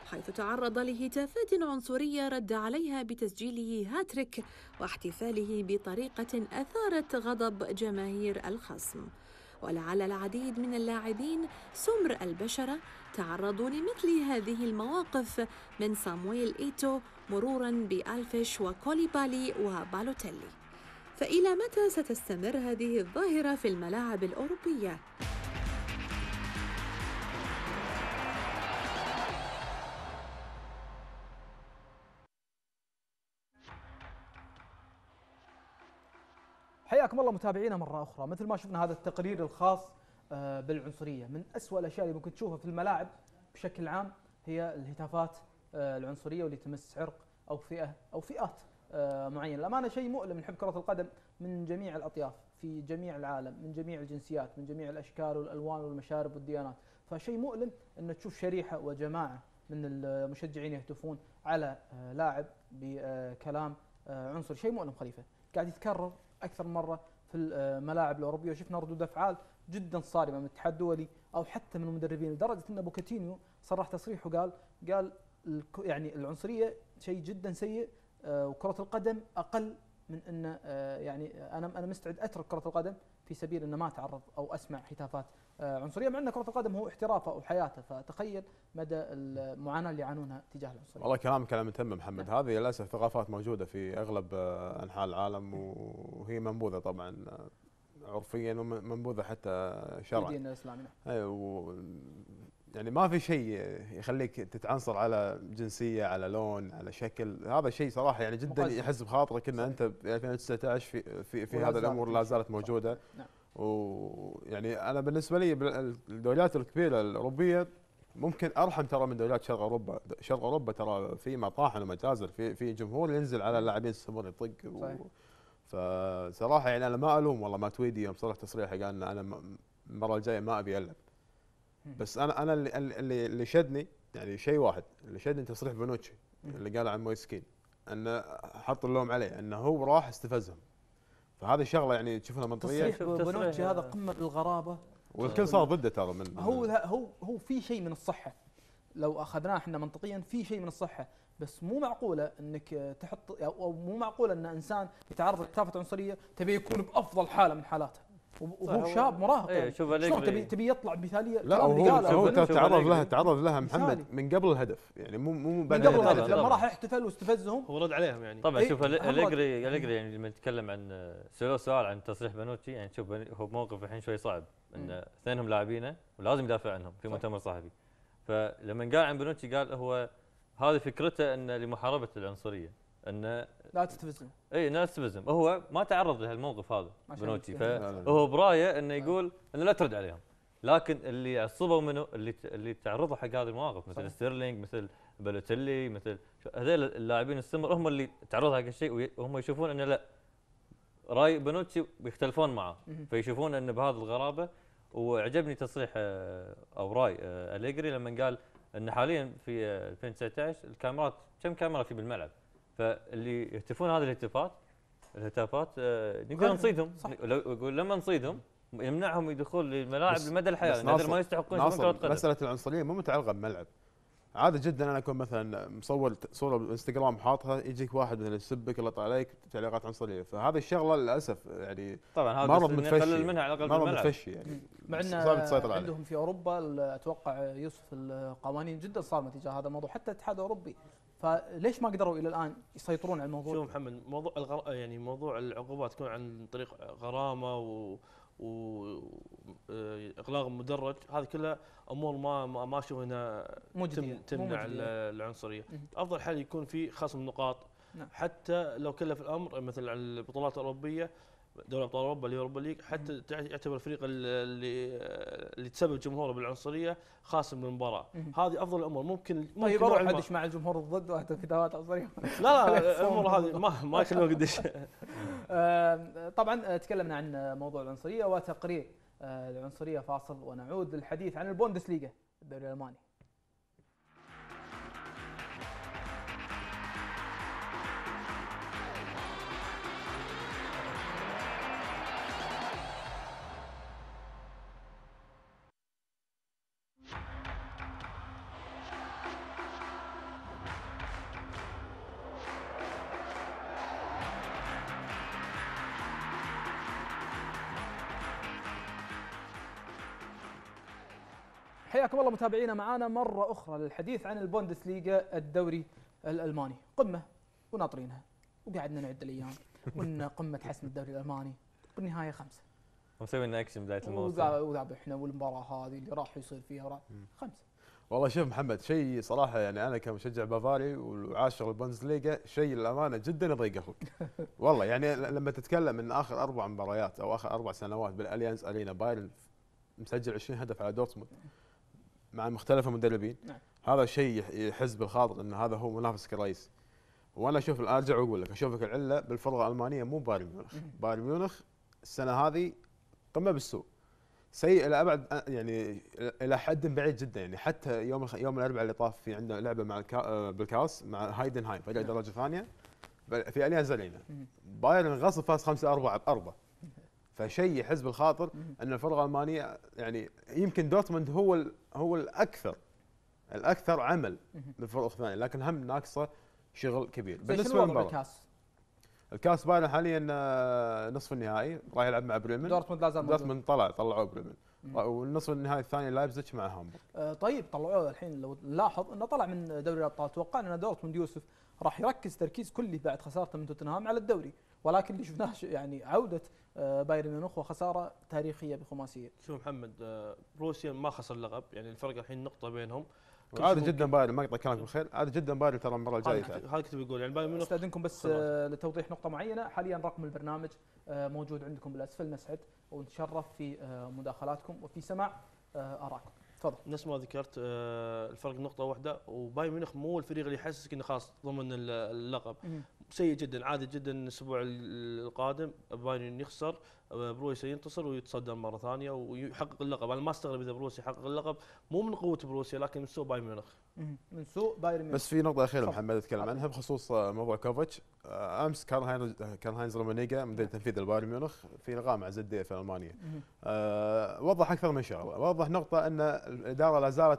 Speaker 5: حيث تعرض لهتافات عنصرية رد عليها بتسجيله هاتريك واحتفاله بطريقة أثارت غضب جماهير الخصم. ولعل العديد من اللاعبين سمر البشرة تعرضوا لمثل هذه المواقف من صامويل إيتو مروراً بألفيش وكوليبالي وبالوتيلي. فإلى متى ستستمر هذه الظاهرة في الملاعب الأوروبية؟
Speaker 1: حياكم الله متابعينا مرة أخرى. مثل ما شفنا هذا التقرير الخاص بالعنصرية، من أسوأ الأشياء اللي ممكن تشوفها في الملاعب بشكل عام هي الهتافات العنصرية واللي تمس عرق أو فئة أو فئات معينة. الأمانة شيء مؤلم. نحب كرة القدم من جميع الأطياف في جميع العالم، من جميع الجنسيات، من جميع الأشكال والألوان والمشارب والديانات. فشيء مؤلم أن تشوف شريحة وجماعة من المشجعين يهتفون على لاعب بكلام عنصري. شيء مؤلم خليفة، قاعد يتكرر أكثر مرة في الملاعب الأوروبية، وشفنا ردود أفعال جدا صارمة من الاتحاد الدولي أو حتى من المدربين، لدرجة أن بوكيتينيو صرح تصريح وقال يعني العنصرية شيء جدا سيء، وكرة القدم أقل من أن يعني أنا مستعد أترك كرة القدم في سبيل أن ما أتعرض أو أسمع هتافات عنصرية، مع أن كرة القدم هو احترافه أو حياته. فتخيل مدى المعاناة اللي يعانونها تجاه العنصرية.
Speaker 4: والله كلامك كلام متم محمد. هذه للاسف ثقافات موجوده في اغلب انحاء العالم، وهي منبوذه طبعا عرفيا ومنبوذه حتى شرعا.
Speaker 1: الدين الاسلامي.
Speaker 4: ايوه، يعني ما في شيء يخليك تتعنصر على جنسيه، على لون، على شكل. هذا شيء صراحه يعني جدا يحز بخاطرك ان انت في 2019 في هذه الامور لا زالت موجوده.
Speaker 1: نعم.
Speaker 4: ويعني انا بالنسبه لي الدوريات الكبيره الاوروبيه ممكن ارحم ترى من دوريات شرق اوروبا. شرق اوروبا ترى في مطاحن ومجازر، في جمهور ينزل على اللاعبين السمر يطق فصراحه يعني انا ما الوم والله تويدي يوم صرح تصريح قال ان انا المره الجايه ما ابي العب. بس انا اللي شدني يعني شيء واحد، اللي شدني تصريح بونوتشي اللي قال عن مويسكين انه حط اللوم عليه انه هو راح استفزهم. فهذه شغله يعني تشوفها منطقيه.
Speaker 1: تصريح بونوتشي هذا قمه الغرابه،
Speaker 4: والكل صار ضده ترى. من
Speaker 1: هو في شيء من الصحه لو اخذناه احنا منطقيا، في شيء من الصحه، بس مو معقوله انك تحط او مو معقوله ان انسان يتعرض لهتافات عنصريه تبي يكون بافضل حاله من حالاته وهو شاب مراهق.
Speaker 3: يعني
Speaker 1: شلون تبي يطلع مثاليه؟
Speaker 4: لا هو تعرض لها محمد من قبل الهدف، يعني مو
Speaker 1: من قبل الهدف لما راح يحتفل واستفزهم
Speaker 2: هو رد عليهم يعني.
Speaker 3: طبعا شوف أليجري يعني لما نتكلم عن سألوه سؤال عن تصريح بانوتشي، يعني شوف هو موقف الحين شوي صعب ان اثنينهم لاعبينه ولازم يدافع عنهم في مؤتمر صحفي. فلما قال عن بانوتشي قال هو هذه فكرته ان لمحاربه العنصريه، انه
Speaker 1: لا تستفزهم.
Speaker 3: اي لا تستفزهم. هو ما تعرض لهالموقف هذا بنوتشي، فهو برايه انه يقول انه لا ترد عليهم. لكن اللي عصبوا منه اللي تعرضوا حق هذه المواقف مثل ستيرلينج، مثل بالوتيلي، مثل هذول اللاعبين السمر هم اللي تعرضوا حق الشيء، وهم يشوفون انه لا راي بنوتشي بيختلفون معه، فيشوفون انه بهذه الغرابه. وعجبني تصريح او راي أليجري لما قال ان حاليا في 2019 الكاميرات كم كاميرا في بالملعب، فاللي يهتفون هذه الهتافات نقدر نصيدهم. يقول لما نصيدهم يمنعهم الدخول للملاعب لمدى الحياه، لان ما يستحقون يشوفون كره قدم.
Speaker 4: مساله العنصريه مو متعلقه بملعب. عادي جدا انا اكون مثلا مصور صوره بالانستغرام حاطها، يجيك واحد مثلا يسبك الله يطلع عليك تعليقات عنصريه، فهذه الشغله للاسف يعني
Speaker 3: طبعا هذا
Speaker 4: مرض متفشي،
Speaker 3: نقلل منها على الاقل
Speaker 4: مرض
Speaker 3: بالملعب.
Speaker 4: متفشي يعني.
Speaker 1: مع ان عندهم في اوروبا اتوقع يوسف القوانين جدا صارمه تجاه هذا الموضوع، حتى الاتحاد الاوروبي. فليش ما قدروا الى الان يسيطرون على الموضوع؟
Speaker 2: شوف محمد، موضوع يعني موضوع العقوبات تكون عن طريق غرامه واغلاق مدرج، هذه كلها امور ما اشوف انها تمنع العنصريه. افضل حل يكون في خصم نقاط. نعم. حتى لو كلف الامر مثل البطولات الاوروبيه، دوري ابطال اوروبا، اليوروبا ليج، حتى يعتبر الفريق اللي تسبب جمهوره بالعنصريه خاسر من المباراه. هذه افضل الامور. ممكن
Speaker 1: طيب اروح ادش مع الجمهور الضد واهتف هتافات عنصريه.
Speaker 2: لا الامور هذه ما يخلوك تدش.
Speaker 1: طبعا تكلمنا عن موضوع العنصريه وتقرير العنصريه. فاصل ونعود للحديث عن البوندسليغا الدوري الالماني. حياكم الله متابعينا معانا مرة أخرى للحديث عن البوندسليغا الدوري الألماني. قمة وناطرينها وقعدنا نعد الأيام وإن قمة حسم الدوري الألماني بالنهاية 5
Speaker 3: ومسوي لنا اكشن بدايه الموسم
Speaker 1: وذابحنا والمباراة هذه اللي راح يصير فيها 5.
Speaker 4: والله شوف محمد، شيء صراحه يعني انا كمشجع بافاري وعاشق البوندسليغا شيء للامانه جدا يضيق الخلق. والله يعني لما تتكلم ان اخر 4 مباريات او اخر 4 سنوات بالاليانز ارينا بايرن مسجل 20 هدف على دورتموند مع مختلف المدربين، هذا شيء يحز بالخاطر ان هذا هو منافسك الرئيسي. وانا اشوف ارجع واقول لك اشوفك العله بالفرقه الالمانيه مو بايرن ميونخ. بايرن ميونخ السنه هذه قمه بالسوء، سيء الى ابعد يعني الى حد بعيد جدا. يعني حتى يوم الاربعاء اللي طاف في عندنا لعبه مع بالكاس مع هايدنهايم فريق درجه ثانيه في اليانز ارينا، بايرن غصب فاز 5-4 ب4. فشيء يحز بالخاطر ان الفرقه الالمانيه يعني يمكن دورتموند هو الاكثر عمل بالفرق الثانيه، لكن هم ناقصه شغل كبير.
Speaker 1: بالنسبه للكاس،
Speaker 4: الكاس بايرن حاليا نصف النهائي راح يلعب مع بريمن. دورتموند طلعوا بريمن، والنصف النهائي الثاني لايبزيج مع هامبورغ.
Speaker 1: طيب طلعوه الحين لو نلاحظ انه طلع من دوري الابطال. توقعنا ان دورتموند يوسف راح يركز تركيز كلي بعد خسارته من توتنهام على الدوري، ولكن اللي شفناه يعني عوده بايرن ميونخ وخساره تاريخيه بخماسيه.
Speaker 2: شوف محمد، بروسيا ما خسر لقب، يعني الفرق الحين نقطه بينهم.
Speaker 4: عادي جدا بايرن، ما اقطع كلامك بالخير، عادي جدا بايرن ترى المره الجايه.
Speaker 2: هذا كنت بقول يعني بايرن ميونخ.
Speaker 1: استاذنكم بس لتوضيح نقطه معينه، حاليا رقم البرنامج موجود عندكم بالاسفل، نسعد ونتشرف في مداخلاتكم وفي سماع ارائكم. تفضل.
Speaker 2: نفس ما ذكرت، الفرق نقطه واحده، وبايرن ميونخ مو الفريق اللي يحسسك انه خلاص ضمن اللقب. سيء جدا، عادي جدا الاسبوع القادم بايرن يخسر، بروسيا ينتصر ويتصدر مره ثانيه ويحقق اللقب. انا ما استغرب اذا بروسيا يحقق اللقب، مو من قوه بروسيا لكن من سوء بايرن ميونخ.
Speaker 1: من سوء بايرن ميونخ.
Speaker 4: بس في نقطه اخيره محمد اتكلم عنها بخصوص موضوع كوفيتش. امس كان هاينز رومانيجا مدير تنفيذي لبايرن ميونخ في لقاء مع زد في المانيا، وضح اكثر من شغله. وضح نقطه ان الاداره لا زالت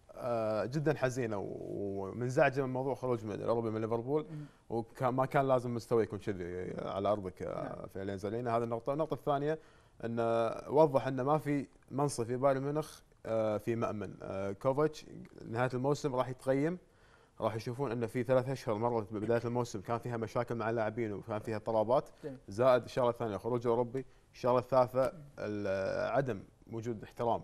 Speaker 4: جدا حزينه ومنزعجه من موضوع خروج من اوروبا من ليفربول، وما كان لازم مستوى يكون كذي على ارضك في اليانز ارينا. هذه النقطه. النقطه الثانيه ان وضح ان ما في منصب في بايرن ميونخ في مأمن. كوفيتش نهايه الموسم راح يتقيم، راح يشوفون ان في 3 اشهر مرت ببدايه الموسم كان فيها مشاكل مع اللاعبين وكان فيها اضطرابات، زائد الشغله الثانيه خروج اوروبي، الشغله الثالثه عدم وجود احترام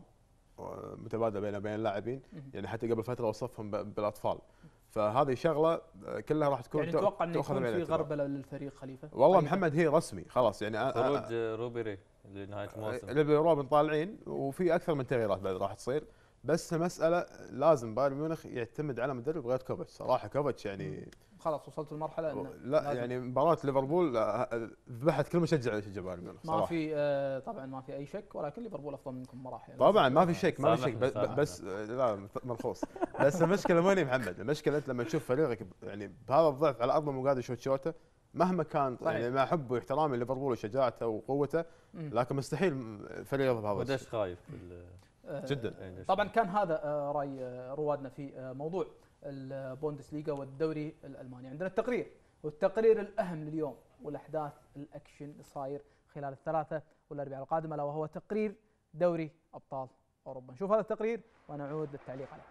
Speaker 4: متبادل بين اللاعبين، يعني حتى قبل فتره وصفهم بالاطفال. فهذه شغله كلها راح تكون
Speaker 1: يعني تتوقع انه يكون في غربله للفريق خليفه؟
Speaker 4: والله محمد هي رسمي خلاص، يعني
Speaker 3: خروج روبيري لنهايه الموسم،
Speaker 4: روبن طالعين وفي اكثر من تغييرات بعد راح تصير. بس مساله لازم بايرن ميونخ يعتمد على مدرب غير كوفيتش. صراحه كوفيتش يعني
Speaker 1: خلاص وصلت لمرحله انه
Speaker 4: لا يعني مباراه ليفربول ذبحت كل مشجع بايرن ميونخ صراحه.
Speaker 1: ما في طبعا ما في اي شك، ولكن ليفربول افضل منكم مراحل.
Speaker 4: طبعا ما في شك، ما في شك، بس لا ملخوص. بس المشكله وين يا محمد؟ المشكله انت لما تشوف فريقك يعني بهذا الضعف على ارضه مو قادر يشوت شوته مهما كان، يعني مع حب واحترامي ليفربول وشجاعته وقوته، لكن مستحيل فريق يضرب هذا.
Speaker 3: ودش خايف
Speaker 4: جدا.
Speaker 1: طبعا كان هذا راي روادنا في موضوع البوندسليغا والدوري الالماني. عندنا التقرير، والتقرير الاهم لليوم والاحداث الاكشن اللي صاير خلال الثلاثه والاربعاء القادمه، الا وهو تقرير دوري ابطال اوروبا. نشوف هذا التقرير ونعود للتعليق عليه.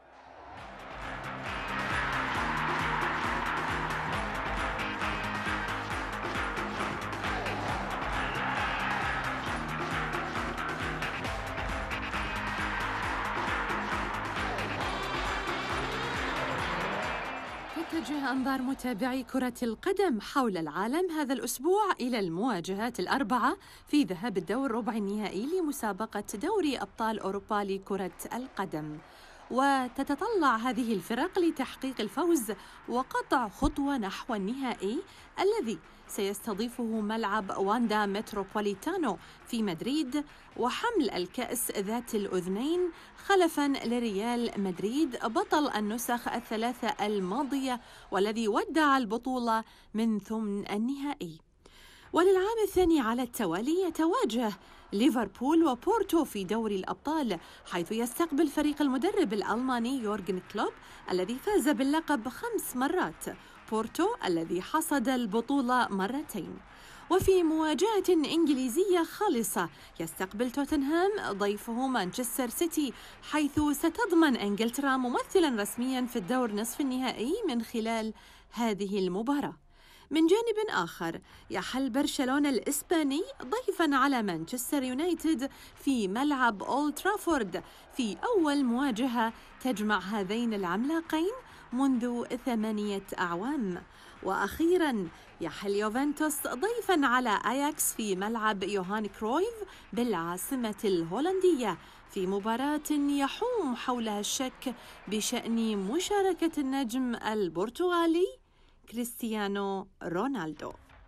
Speaker 5: تتجه أنظار متابعي كرة القدم حول العالم هذا الأسبوع إلى المواجهات الأربعة في ذهاب الدور ربع النهائي لمسابقة دوري أبطال أوروبا لكرة القدم، وتتطلع هذه الفرق لتحقيق الفوز وقطع خطوة نحو النهائي الذي سيستضيفه ملعب واندا متروبوليتانو في مدريد، وحمل الكأس ذات الأذنين خلفاً لريال مدريد بطل النسخ الثلاثة الماضية والذي ودع البطولة من ثمن النهائي. وللعام الثاني على التوالي يتواجه ليفربول وبورتو في دوري الأبطال، حيث يستقبل فريق المدرب الألماني يورغن كلوب الذي فاز باللقب 5 مرات، بورتو الذي حصد البطولة مرتين. وفي مواجهة إنجليزية خالصة يستقبل توتنهام ضيفه مانشستر سيتي، حيث ستضمن إنجلترا ممثلا رسميا في الدور نصف النهائي من خلال هذه المباراة. من جانب آخر يحل برشلونة الإسباني ضيفاً على مانشستر يونايتد في ملعب أولد ترافورد في أول مواجهة تجمع هذين العملاقين منذ 8 أعوام. وأخيراً يحل يوفنتوس ضيفاً على أياكس في ملعب يوهان كرويف بالعاصمة الهولندية في مباراة يحوم حولها الشك بشأن مشاركة النجم البرتغالي كريستيانو رونالدو.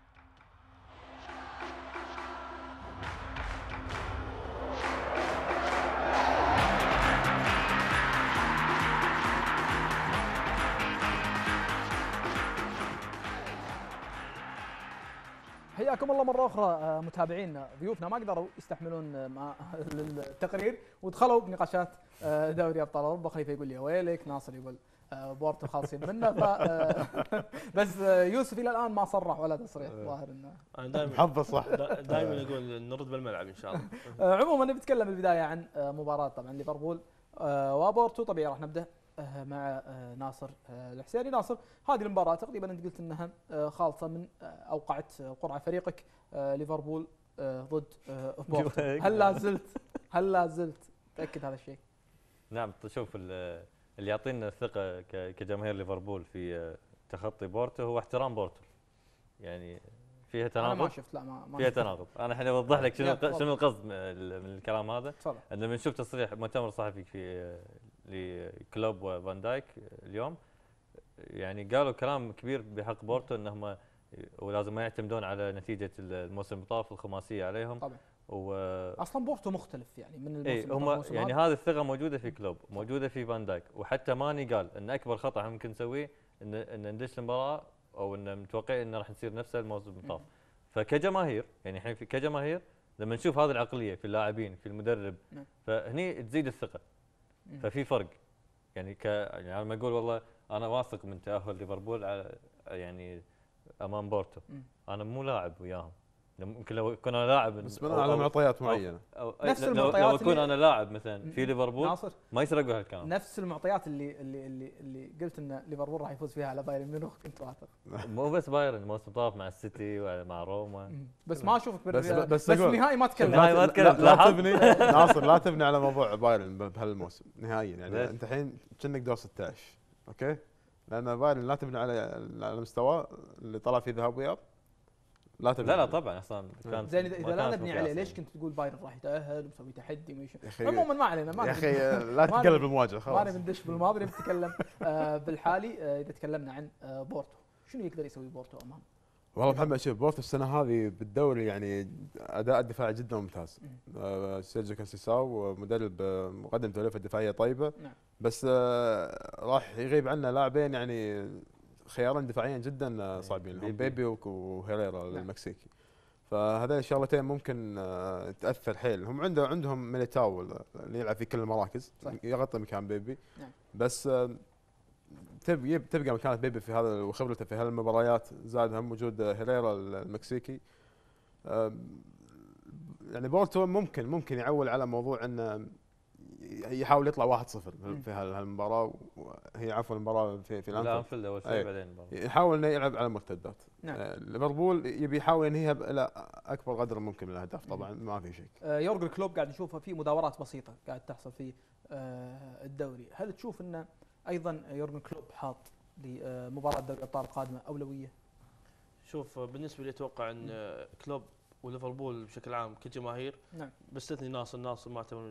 Speaker 1: حياكم الله مرة أخرى متابعينا. ضيوفنا ما قدروا يستحملون التقرير ودخلوا بنقاشات دوري أبطال أوروبا. خليفة يقول لي ويلك، ناصر يقول بورتو خالصين منه بس يوسف الى الان ما صرح ولا تصريح. ظاهر انه
Speaker 2: انا دائما
Speaker 4: محظظ صح.
Speaker 2: دائما اقول نرد بالملعب ان شاء الله.
Speaker 1: عموما بنتكلم البدايه عن مباراه طبعا ليفربول وبورتو. طبيعي راح نبدا مع ناصر الحسيني. ناصر، هذه المباراه تقريبا انت قلت انها خالصه من اوقعت قرعه فريقك ليفربول ضد بورتو. هل لا زلت تاكد هذا الشيء؟
Speaker 3: نعم، شوف اللي يعطينا الثقه كجماهير ليفربول في تخطي بورتو هو احترام بورتو. يعني فيها تناقض.
Speaker 1: انا ما شفت، لا ما
Speaker 3: فيها تناقض. انا الحين اوضح لك شنو القصد من الكلام هذا.
Speaker 1: تفضل.
Speaker 3: ان لما نشوف تصريح مؤتمر صحفي في لكلوب وفان دايك اليوم، يعني قالوا كلام كبير بحق بورتو انهم ولازم ما يعتمدون على نتيجه الموسم الطاف الخماسيه عليهم.
Speaker 1: طبعا.
Speaker 3: اصلا
Speaker 1: بورتو مختلف يعني من الموسم
Speaker 3: هم يعني هذه الثقه موجوده في كلوب، موجوده في فان دايك، وحتى ماني قال ان اكبر خطا ممكن نسويه ان ندش المباراه او ان متوقعين ان راح نصير نفس الموسم الطاف. فكجماهير يعني احنا كجماهير لما نشوف هذه العقليه في اللاعبين في المدرب فهني تزيد الثقه. ففي فرق يعني يعني لما اقول والله انا واثق من تاهل ليفربول يعني امام بورتو، انا مو لاعب وياهم. ممكن لو كنت انا لاعب
Speaker 4: بس بناء على معطيات معينه،
Speaker 1: نفس
Speaker 3: المعطيات لو اكون انا لاعب مثلا في ليفربول
Speaker 1: ناصر
Speaker 3: ما يصير اقول هالكلام.
Speaker 1: نفس المعطيات اللي قلت ان ليفربول راح يفوز فيها على بايرن ميونخ كنت واثق.
Speaker 3: مو بس بايرن، موسم طاف مع السيتي ومع روما.
Speaker 1: بس ما اشوفك
Speaker 4: بس
Speaker 1: النهائي ما تكلم.
Speaker 4: لا تبني ناصر، لا تبني على موضوع بايرن بهالموسم نهائيا. يعني انت الحين كأنك دور 16 اوكي، لان بايرن لا تبني على مستوى اللي طلع فيه ذهاب واياب.
Speaker 3: لا طبعا اصلا كان
Speaker 1: زين. اذا لا نبني عليه ليش كنت تقول بايرن راح يتاهل ومسوي تحدي
Speaker 4: عموما
Speaker 1: ما علينا.
Speaker 4: يا اخي لا تتقلب المواجهه خلاص.
Speaker 1: ما نبي ندش بالماضي، نتكلم بالحالي. اذا تكلمنا عن بورتو، شنو يقدر يسوي بورتو امام؟
Speaker 4: والله محمد، شوف بورتو السنه هذه بالدوري يعني اداء الدفاعي جدا ممتاز. سيرجيو كونسيساو مدرب مقدم توليفه دفاعيه طيبه.
Speaker 1: نعم.
Speaker 4: بس راح يغيب عنا لاعبين يعني خيارين دفاعيا جدا صعبين، هم بيبي وهيريرا المكسيكي. فهذين الشغلتين ممكن تاثر حيل. هم عندهم ميليتاو اللي يلعب في كل المراكز، يغطي مكان بيبي.
Speaker 1: نعم.
Speaker 4: بس تبقى مكانة بيبي في هذا وخبرته في هالمباريات، زاد هم وجود هيريرا المكسيكي. يعني بورتو ممكن يعول على موضوع انه يحاول يطلع 1-0 في هالمباراه. هي عفوا المباراه في
Speaker 3: الانفيلد اول شيء، بعدين
Speaker 4: يحاول انه يلعب على المرتدات.
Speaker 1: نعم.
Speaker 4: ليفربول يبي يحاول ينهيها الى اكبر قدر ممكن من الاهداف. طبعا ما في شيء.
Speaker 1: يورجن كلوب قاعد نشوفها في مداورات بسيطه قاعد تحصل في الدوري. هل تشوف ان ايضا يورجن كلوب حاط لمباراه دوري الابطال القادمه اولويه؟
Speaker 2: شوف، بالنسبه لي اتوقع ان كلوب وليفربول بشكل عام كجماهير،
Speaker 1: نعم،
Speaker 2: بستثني ناصر ما اعتبر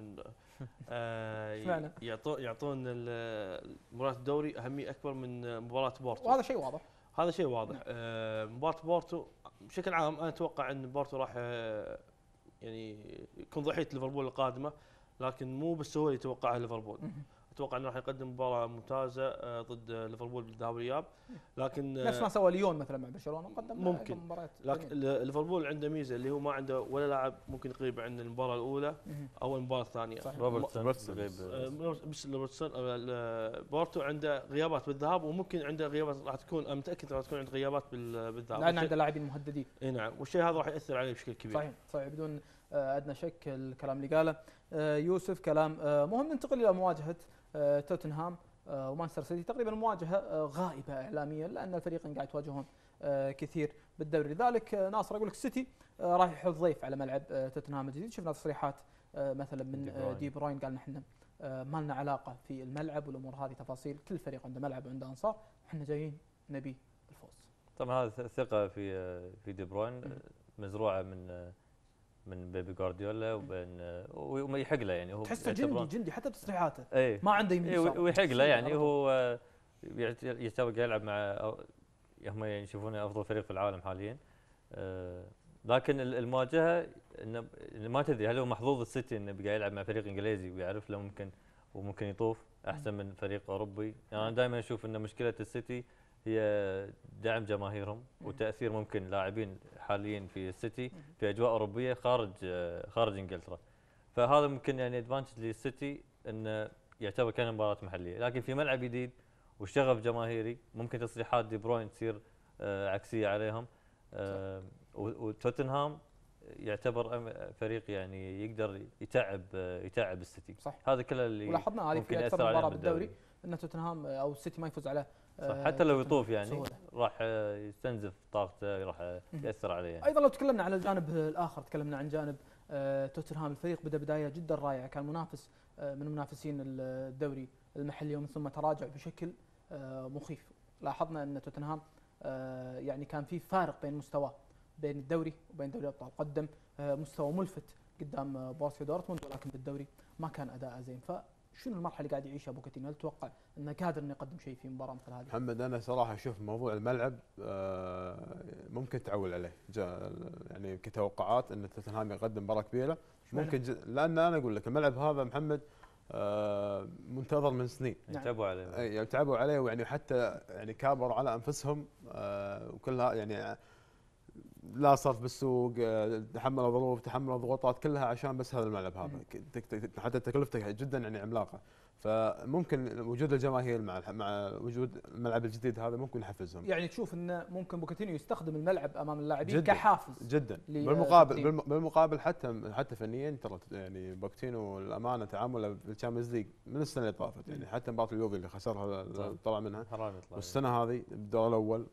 Speaker 2: يعطون مباراه الدوري اهميه اكبر من مباراه بورتو،
Speaker 1: وهذا شيء واضح.
Speaker 2: هذا شيء واضح. مباراه بورتو بشكل عام انا اتوقع ان بورتو راح يعني يكون ضحيه ليفربول القادمه، لكن مو بالسهوله يتوقعها ليفربول. اتوقع انه راح يقدم مباراه ممتازه ضد ليفربول بالذهاب والاياب، لكن
Speaker 1: نفس ما سوى ليون مثلا مع برشلونه وقدم
Speaker 2: ممكن.
Speaker 1: مباريات
Speaker 2: لكن ليفربول عنده ميزه اللي هو ما عنده ولا لاعب ممكن يغيب عن المباراه الاولى او المباراه الثانيه.
Speaker 1: صحيح.
Speaker 3: روبرتسون
Speaker 2: بس روبرتسون بورتو عنده غيابات بالذهاب، وممكن عنده غيابات راح تكون، انا متاكد راح تكون عنده غيابات بالذهاب
Speaker 1: لان عنده لاعبين مهددين.
Speaker 2: اي نعم، والشيء هذا راح ياثر عليه بشكل كبير.
Speaker 1: صحيح صحيح بدون ادنى شك الكلام اللي قاله يوسف كلام مهم. ننتقل الى مواجهه توتنهام ومانشستر سيتي، تقريبا مواجهه غائبه اعلاميا لان الفريقين قاعد يتواجهون كثير بالدوري. لذلك ناصر اقول لك السيتي راح يحط ضيف على ملعب توتنهام الجديد. شفنا تصريحات مثلا من دي بروين قال نحن ما لنا علاقه في الملعب والامور هذه تفاصيل، كل فريق عنده ملعب وعنده انصار، احنا جايين نبي الفوز.
Speaker 3: طبعا هذا ثقه في دي بروين مزروعه من بيبي جوارديولا وما يحق له يعني. هو
Speaker 1: تحسه جندي حتى تصريحاته ما عنده يمين
Speaker 3: ويحق له يعني. هو يعتبر يلعب مع هم يشوفونه افضل فريق في العالم حاليا. لكن المواجهه انه ما تدري هل هو محظوظ السيتي انه بقى يلعب مع فريق انجليزي ويعرف له ممكن يطوف احسن من فريق اوروبي. يعني انا دائما اشوف ان مشكله السيتي هي دعم جماهيرهم وتاثير ممكن لاعبين حاليا في السيتي في اجواء اوروبيه خارج انجلترا. فهذا ممكن يعني ادفانتج للسيتي انه يعتبر كان مباراه محليه، لكن في ملعب جديد والشغف جماهيري ممكن تصريحات دي بروين تصير عكسيه عليهم. وتوتنهام يعتبر فريق يعني يقدر يتعب السيتي.
Speaker 1: صح.
Speaker 3: هذا كله اللي
Speaker 1: ولاحظنا هذه في اكثر مباراه بالدوري ان توتنهام او السيتي ما يفوز على
Speaker 3: حتى لو يطوف يعني راح يستنزف طاقته، راح ياثر عليه يعني.
Speaker 1: ايضا لو تكلمنا على الجانب الاخر، تكلمنا عن جانب توتنهام، الفريق بدا بدايه جدا رائعه، كان منافس من منافسين الدوري المحلي ومن ثم تراجع بشكل مخيف. لاحظنا ان توتنهام يعني كان في فارق بين مستواه بين الدوري وبين دوري الابطال، قدم مستوى ملفت قدام بورسيا دورتموند ولكن بالدوري ما كان اداءه زين. فشنو المرحله اللي قاعد يعيشها بوكيتينو؟ هل تتوقع انه قادر انه يقدم شيء في مباراه مثل هذه؟
Speaker 4: محمد انا صراحه اشوف موضوع الملعب ممكن تعول عليه يعني كتوقعات ان توتنهام يقدم مباراه كبيره ممكن لان انا اقول لك الملعب هذا محمد منتظر من سنين.
Speaker 3: يتعبوا عليه
Speaker 4: يتعبوا عليه ويعني حتى يعني كابروا على انفسهم وكلها يعني لا صرف بالسوق، تحملوا ظروف، تحملوا ضغوطات كلها عشان بس هذا الملعب هذا، حتى تكلفته جدا يعني عملاقه. فممكن وجود الجماهير مع وجود الملعب الجديد هذا ممكن يحفزهم.
Speaker 1: يعني تشوف انه ممكن بوكيتينو يستخدم الملعب امام اللاعبين كحافز
Speaker 4: جدا. بالمقابل حتى فنيا ترى يعني بوكيتينو الامانه تعامله بالتشامبيونز ليج من السنه اللي طافت، يعني حتى مباراه اليوفي اللي خسرها طلع منها، والسنه هذه بالدور الاول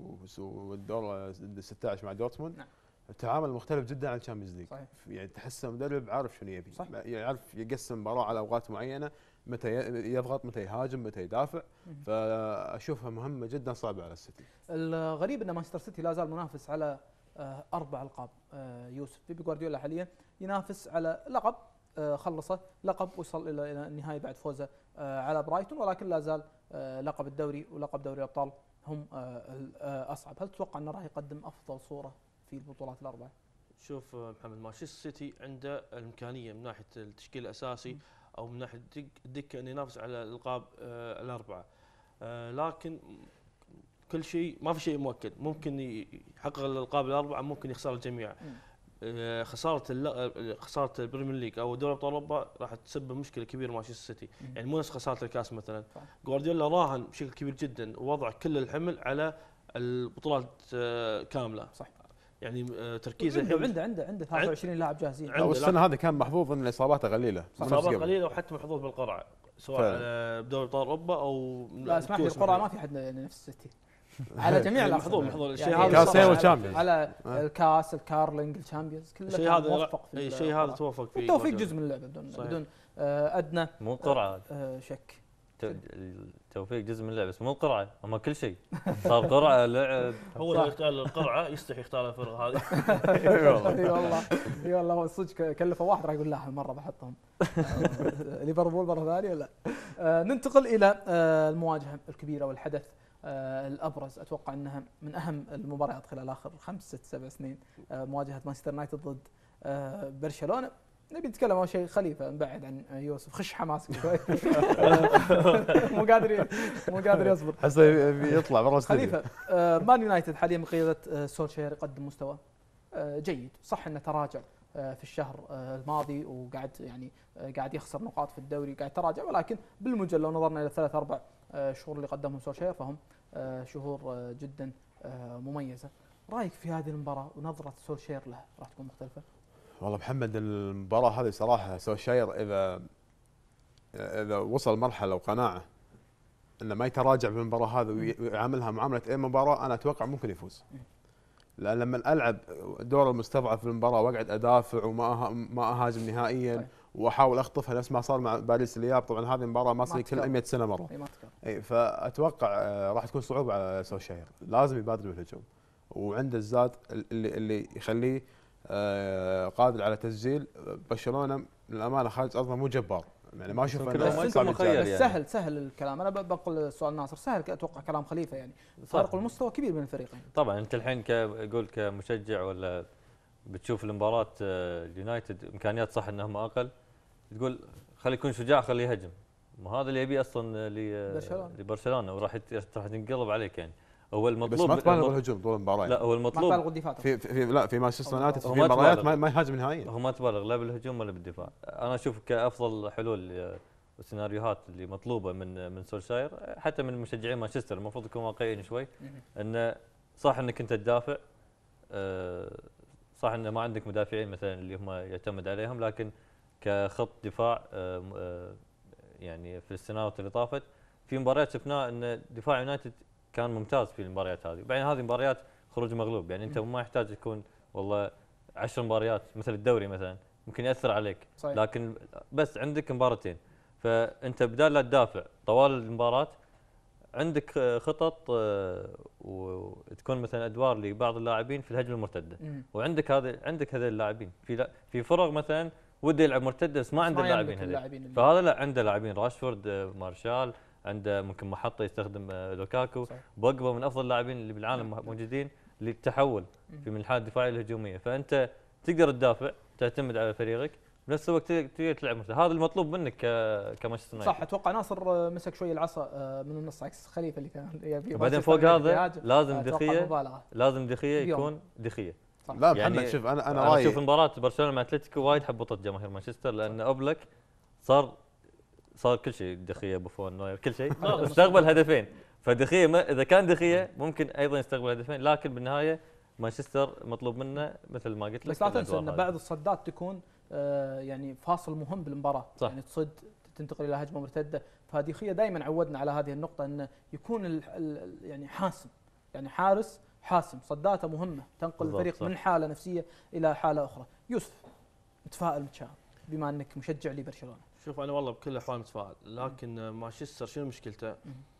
Speaker 4: والدور 16 مع دورتموند التعامل مختلف جدا عن الشامبيونز ليج. يعني تحس مدرب عارف شنو يبي، يعرف يقسم المباراه على اوقات معينه، متى يضغط، متى يهاجم، متى يدافع. فاشوفها مهمه جدا صعبه على السيتي.
Speaker 1: الغريب ان مانشستر سيتي لا زال منافس على 4 القاب. يوسف بيبي جوارديولا حاليا ينافس على لقب خلصه، لقب وصل الى النهايه بعد فوزه على برايتون، ولكن لا زال لقب الدوري ولقب دوري الابطال هم اصعب. هل تتوقع انه راح يقدم افضل صوره في البطولات الاربعه؟
Speaker 2: شوف محمد، مانشستر سيتي عنده الامكانيه من ناحيه التشكيل الاساسي او من ناحيه الدكه انه ينافس على الالقاب الاربعه، لكن كل شيء ما في شيء مؤكد، ممكن يحقق الالقاب الاربعه، ممكن يخسر الجميع. خساره البريمير ليج او دوري ابطال اوروبا راح تسبب مشكله كبيره مانشستر سيتي، يعني مو نفس خساره الكاس مثلا. جوارديولا راهن بشكل كبير جدا ووضع كل الحمل على البطولات كامله.
Speaker 1: صح.
Speaker 2: يعني تركيزه
Speaker 1: عنده 23 لاعب جاهزين.
Speaker 4: والسنه هذه كان محظوظ ان اصاباته قليله.
Speaker 2: اصابات قليله وحتى محظوظ بالقرعه سواء بدوري ابطال اوروبا او
Speaker 1: لا اسمح لي، القرعه ما في حد نفس السيتي على جميع
Speaker 2: محظوظ الشيء
Speaker 1: يعني
Speaker 2: هذا.
Speaker 4: كاسين والشامبيونز
Speaker 1: على الكاس، الكارلينج، الشامبيونز، كله
Speaker 2: الشيء هذا
Speaker 1: موفق في
Speaker 2: الشيء هذا توفق فيه.
Speaker 1: التوفيق جزء من اللعبه بدون ادنى
Speaker 3: مو قرعه
Speaker 1: شك.
Speaker 3: التوفيق جزء من اللعبه بس مو القرعه، هم كل شيء صار قرعه لعب.
Speaker 2: هو اللي يختار القرعه يستحي يختار الفرق هذه.
Speaker 1: اي والله صدق كلفه واحد راح يقول لا هالمره بحطهم ليفربول مره ثانيه. لا ننتقل الى المواجهه الكبيره والحدث الابرز، اتوقع انها من اهم المباريات خلال اخر 5 6 7 سنين، مواجهه مانشستر يونايتد ضد برشلونه. نبي نتكلم اول شيء خليفه نبعد عن يوسف، خش حماسك شوي. مو قادر يصبر.
Speaker 4: حسه يطلع برا الاستوديو.
Speaker 1: خليفه، مان يونايتد حاليا بقياده سولشير يقدم مستوى جيد، صح انه تراجع في الشهر الماضي وقاعد يعني قاعد يخسر نقاط في الدوري، قاعد تراجع، ولكن بالمجمل لو نظرنا الى 3-4 شهور اللي قدمهم سولشير فهم شهور جدا مميزه. رايك في هذه المباراه ونظره سولشير لها راح تكون مختلفه؟ والله
Speaker 4: محمد المباراه هذه صراحه سولشير اذا وصل مرحله وقناعه انه ما يتراجع بالمباراه هذه ويعاملها معامله اي مباراه، انا اتوقع ممكن يفوز. لان لما العب دور المستضعف في المباراه واقعد ادافع وما اهاجم نهائيا واحاول اخطفها نفس ما صار مع باريس الياب، طبعا هذه المباراه ما تصير كل 100 سنه مره. اي فاتوقع راح تكون صعوبه على سولشير، لازم يبادر بالهجوم وعنده الزاد اللي يخليه قادر على تسجيل. برشلونه للامانه خارج ارضه مو جبار، يعني ما اشوف انه صعب
Speaker 3: مخير
Speaker 1: بس
Speaker 3: يعني.
Speaker 1: سهل الكلام. انا بقول سؤال ناصر، سهل اتوقع كلام خليفه، يعني فارق المستوى كبير بين الفريقين.
Speaker 3: طبعا انت الحين قول كمشجع ولا بتشوف المباراه اليونايتد امكانيات صح انهم اقل، تقول خلي يكون شجاع خليه يهجم، ما هذا اللي يبيه اصلا لبرشلونه وراح تنقلب عليك يعني. هو المطلوب
Speaker 4: بس ما تبالغ بالهجوم طول المباراه.
Speaker 3: لا هو المطلوب
Speaker 1: ما تبالغ بالدفاع
Speaker 4: في مانشستر يونايتد في مباريات ما يهاجم نهائيا.
Speaker 3: هو ما تبالغ لا بالهجوم ولا بالدفاع. انا اشوف كافضل حلول والسيناريوهات اللي مطلوبه من سولشاير حتى من مشجعين مانشستر، المفروض يكون واقعيين شوي. انه صح انك انت تدافع، صح انه ما عندك مدافعين مثلا اللي هم يعتمد عليهم، لكن كخط دفاع يعني في السنوات اللي طافت في مباريات شفناه ان دفاع يونايتد كان ممتاز في المباريات هذه. بعدين هذه مباريات خروج مغلوب، يعني انت ما يحتاج يكون والله 10 مباريات مثل الدوري مثلا ممكن ياثر عليك. صحيح. لكن بس عندك مباراتين، فانت بدال لا تدافع طوال المباراه عندك خطط وتكون مثلا ادوار لبعض اللاعبين في الهجمه المرتده، وعندك عندك هذول اللاعبين في فرق مثلا وده يلعب مرتده بس ما عنده اللاعبين هذول، فهذا لا عنده لاعبين راشفورد، مارشال، عنده ممكن محطه يستخدم لوكاكو، بوجبا من افضل اللاعبين اللي بالعالم موجودين للتحول في من الحاله الدفاعيه للهجوميه. فانت تقدر تدافع تعتمد على فريقك بنفس الوقت تقدر تلعب مرتد، هذا المطلوب منك كمانشستر يونايتد.
Speaker 1: صح. اتوقع ناصر مسك شوي العصا من النص عكس خليفه اللي كان يبي.
Speaker 3: وبعدين فوق هذا لازم دخيه يكون دخيه.
Speaker 4: لا محمد يعني شوف انا رايي
Speaker 3: اشوف مباراه برشلونه مع اتلتيكو وايد حبطت جماهير مانشستر، لان اوبلك صار كل شيء، دخيه بوفون نوير كل شيء استقبل هدفين. فدخيه اذا كان دخيه ممكن ايضا يستقبل هدفين، لكن بالنهايه مانشستر مطلوب منه مثل ما قلت لك.
Speaker 1: بس لا تنسى ان بعض الصدات تكون يعني فاصل مهم بالمباراه،
Speaker 3: صح.
Speaker 1: يعني تصد تنتقل الى هجمه مرتده. فدخيه دائما عودنا على هذه النقطه انه يكون يعني حاسم، يعني حارس حاسم، صداته مهمه تنقل الفريق صح. من حاله نفسيه الى حاله اخرى. يوسف متفائل متشائم بما انك مشجع لبرشلونه؟
Speaker 2: شوف انا والله بكل الاحوال متفائل، لكن مانشستر شنو مشكلته؟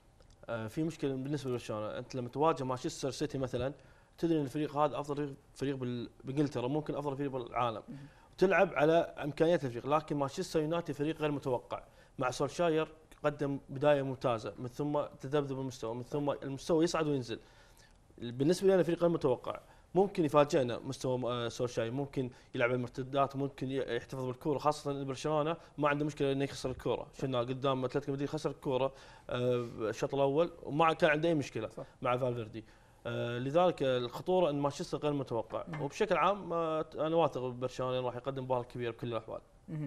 Speaker 2: في مشكله بالنسبه لبرشلونه، انت لما تواجه مانشستر سيتي مثلا تدري ان الفريق هذا افضل فريق بانجلترا، ممكن افضل فريق بالعالم، وتلعب على امكانيات الفريق. لكن مانشستر يونايتد فريق غير متوقع، مع سولشاير قدم بدايه ممتازه، من ثم تذبذب المستوى، من ثم المستوى يصعد وينزل. بالنسبه لي انا فريق غير متوقع، ممكن يفاجئنا مستوى سولشاير، ممكن يلعب المرتدات، ممكن يحتفظ بالكوره، خاصه ان برشلونه ما عنده مشكله انه يخسر الكوره. شفنا قدام اتلتيكو مدريد خسر الكوره الشوط الاول وما كان عنده اي مشكله صح. مع فالفيردي. لذلك الخطوره ان مانشستر غير متوقع، وبشكل عام انا واثق برشلونه راح يقدم مباراه كبيره بكل الاحوال.